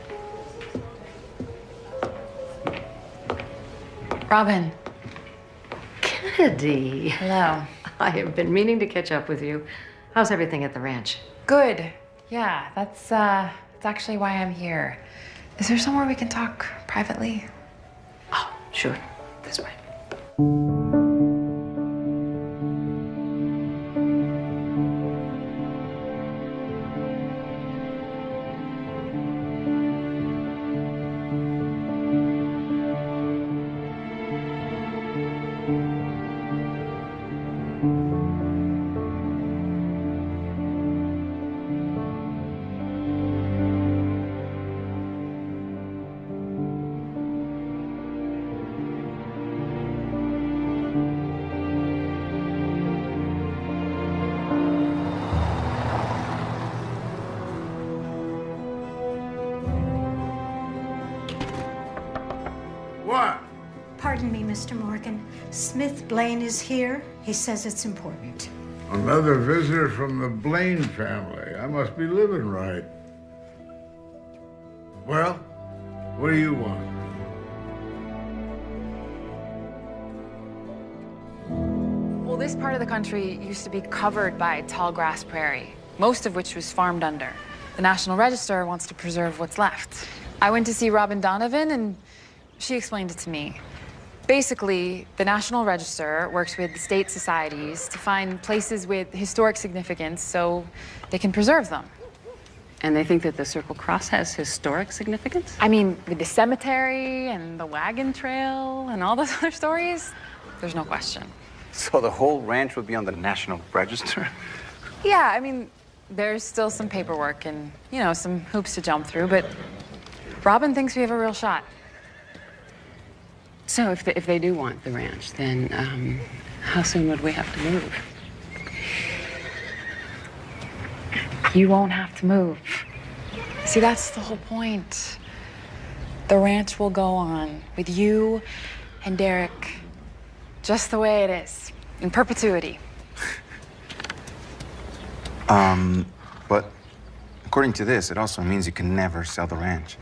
Robin. Kennedy. Hello. I have been meaning to catch up with you. How's everything at the ranch? Good. Yeah, that's uh that's actually why I'm here. Is there somewhere we can talk privately? Oh, sure. This way. What? Pardon me, Mister Morgan. Smith Blaine is here. He says it's important. Another visitor from the Blaine family. I must be living right. Well, what do you want? Well, this part of the country used to be covered by tall grass prairie, most of which was farmed under. The National Register wants to preserve what's left. I went to see Robin Donovan, and she explained it to me. Basically, the National Register works with the state societies to find places with historic significance so they can preserve them. And they think that the Circle Cross has historic significance? I mean, with the cemetery and the wagon trail and all those other stories, there's no question. So the whole ranch would be on the National Register? Yeah, I mean, there's still some paperwork and, you know, some hoops to jump through, but Robin thinks we have a real shot. So if, the, if they do want the ranch, then um, how soon would we have to move? You won't have to move. See, that's the whole point. The ranch will go on with you and Derek just the way it is, in perpetuity. Um, but according to this, it also means you can never sell the ranch.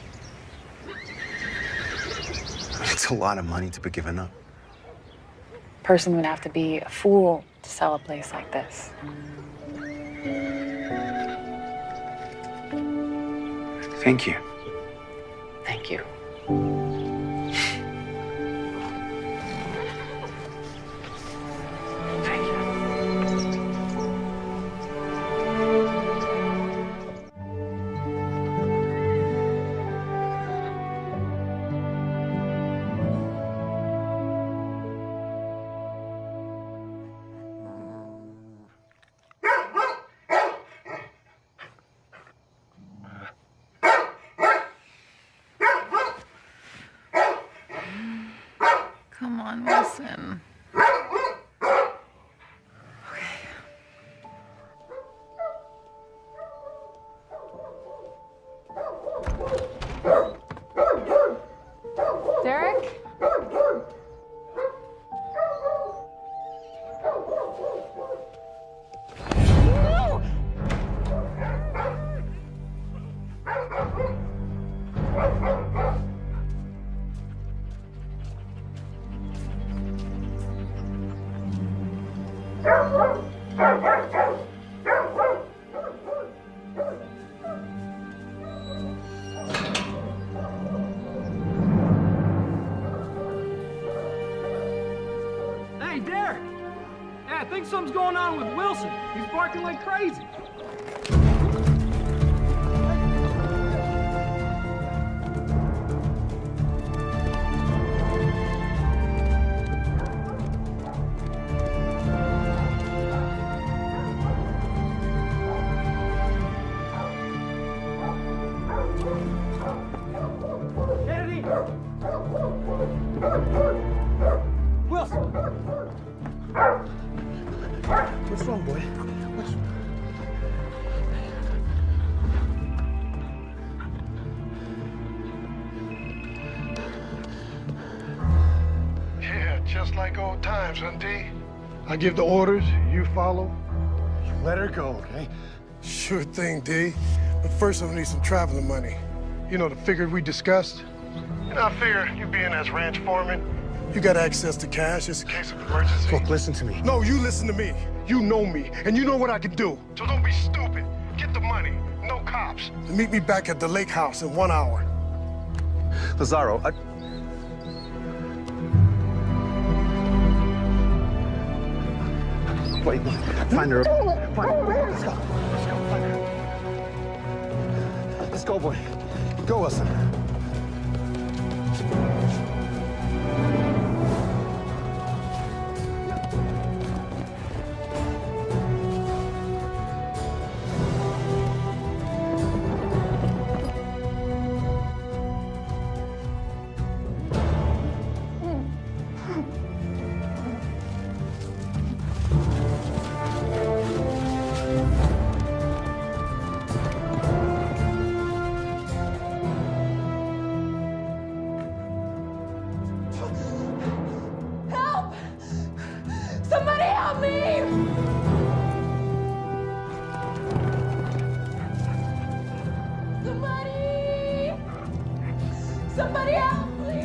It's a lot of money to be given up. Person would have to be a fool to sell a place like this. Thank you. Thank you. Come on, Wilson. Derek? Hey, Derek! Yeah, I think something's going on with Wilson. He's barking like crazy. Kennedy! Wilson! What's wrong, boy? What's... Yeah, just like old times, huh, D? I give the orders, you follow. You let her go, okay? Sure thing, D. But first, I'm gonna need some traveling money. You know, the figure we discussed? And I figure you being as ranch foreman, you got access to cash just in case of emergency. Look, listen to me. No, you listen to me. You know me, and you know what I can do. So don't be stupid. Get the money. No cops. And meet me back at the lake house in one hour. Lazaro, I... Wait, find her. Find her. Let's go. Let's go. Find her. Let's go, boy. Go, Wilson. Help! Somebody help me! Somebody! Somebody help,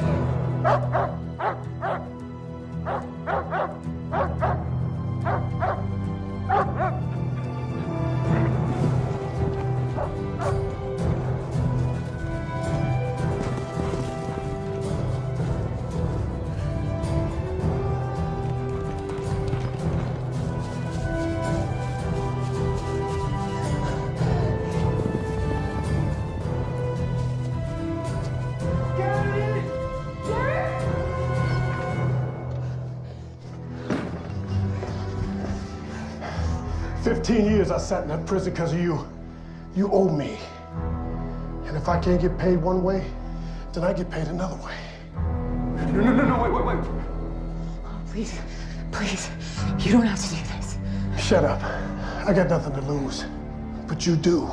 Fifteen years I sat in that prison because of you. You owe me. And if I can't get paid one way, then I get paid another way. No, no, no, no, wait, wait, wait. Oh, please, please, you don't have to do this. Shut up. I got nothing to lose. But you do.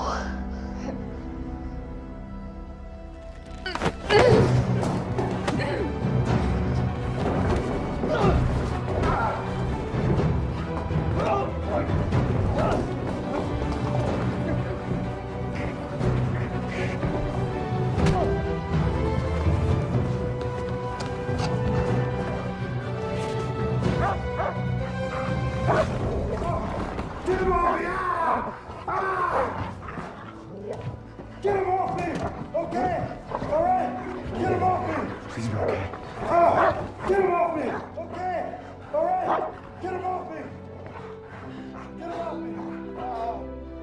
Get him off me! Ah! Ah! Get him off me! Okay? All right? Get him off me! Please be okay. Ah! Get him off me! Okay? All right? Get him off me! Get him off me! Ah!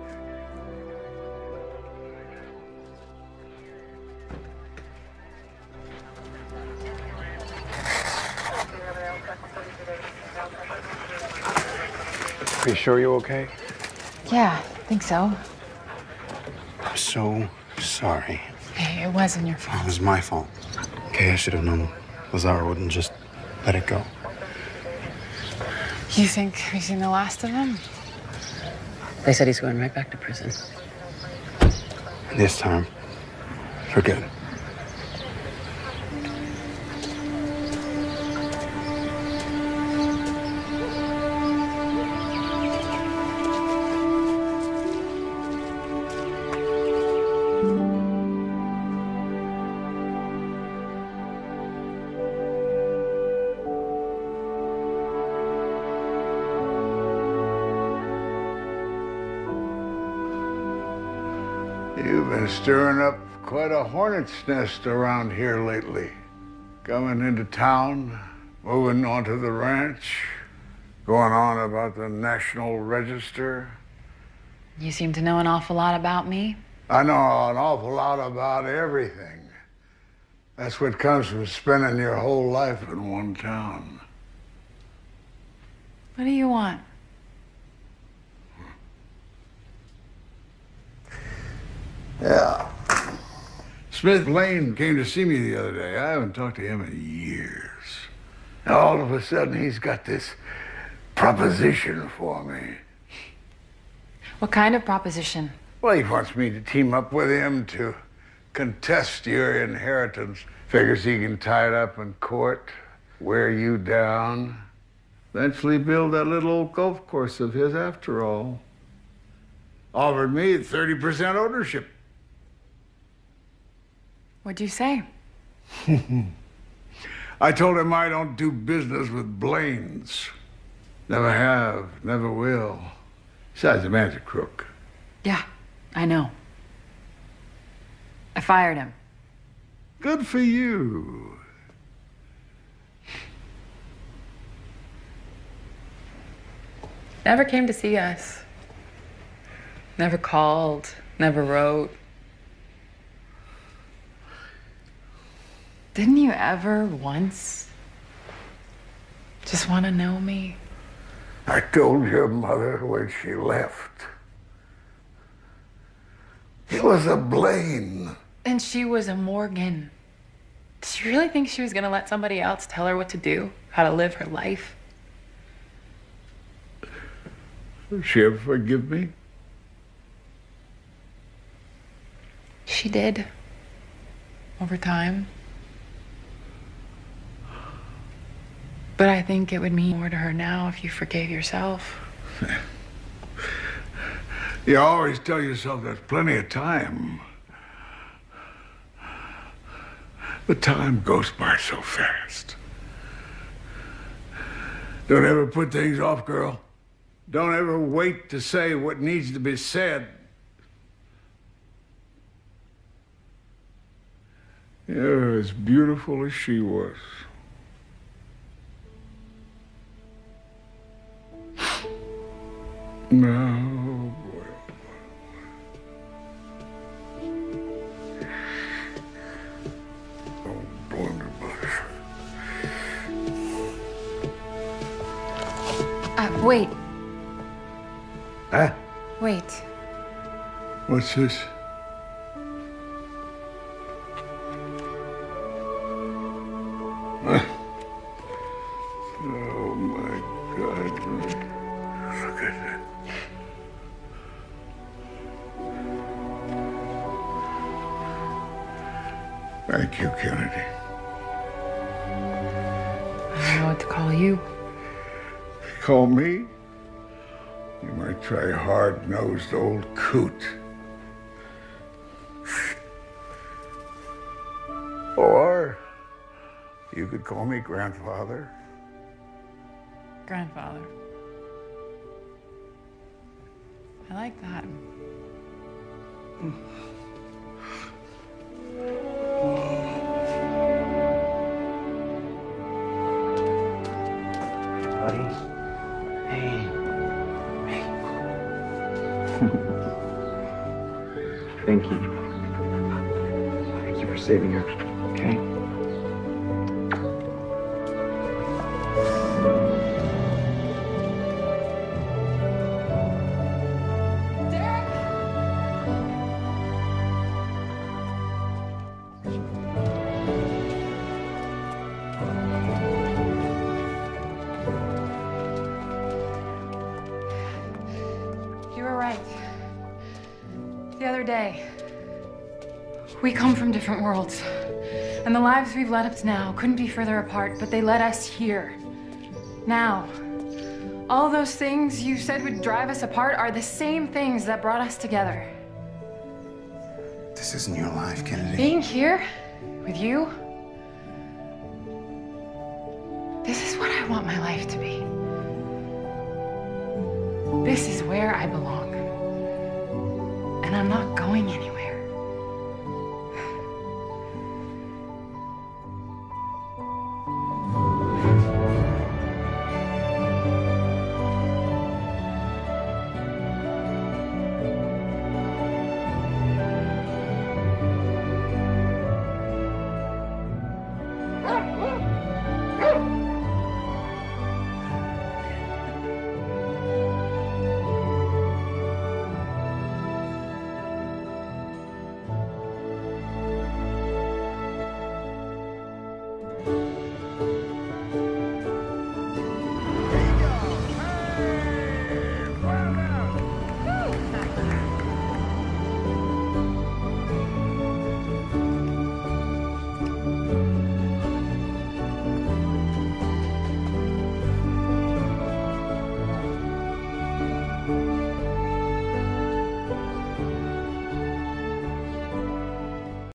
Are you sure you're okay? Yeah, I think so. I'm so sorry. Hey, it wasn't your fault. It was my fault. Okay, I should have known Lazaro wouldn't just let it go. You think we've seen the last of him? They said he's going right back to prison. And this time, for good. You've been stirring up quite a hornet's nest around here lately. Coming into town, moving onto the ranch, going on about the National Register. You seem to know an awful lot about me. I know an awful lot about everything. That's what comes from spending your whole life in one town. What do you want? Yeah. Smith Blaine came to see me the other day. I haven't talked to him in years. Now, all of a sudden, he's got this proposition for me. What kind of proposition? Well, he wants me to team up with him to contest your inheritance. Figures he can tie it up in court, wear you down, eventually build that little old golf course of his after all. Offered me thirty percent ownership. What'd you say? I told him I don't do business with Blaines. Never have, never will. Besides, the man's a crook. Yeah, I know. I fired him. Good for you. Never came to see us. Never called, never wrote. Didn't you ever once just want to know me? I told your mother when she left. It was a Blaine. And she was a Morgan. Did she really think she was gonna let somebody else tell her what to do, how to live her life? Did she ever forgive me? She did. Over time. But I think it would mean more to her now if you forgave yourself. You always tell yourself there's plenty of time. But time goes by so fast. Don't ever put things off, girl. Don't ever wait to say what needs to be said. You're as beautiful as she was. No, boy. Oh, blunderbuss. Uh, wait. Huh? Wait. What's this? Oh, my God. Look at that. Thank you, Kennedy. I don't know what to call you. Call me? You might try hard-nosed old coot. Or you could call me grandfather. Grandfather. I like that. Buddy. Hey. Hey. Thank you. Thank you for saving her, okay? You were right. The other day, we come from different worlds, and the lives we've led up to now couldn't be further apart, but they led us here. Now, all those things you said would drive us apart are the same things that brought us together. This isn't your life, Kennedy. Being here with you, this is what I want my life to be. This is where I belong. And I'm not going anywhere.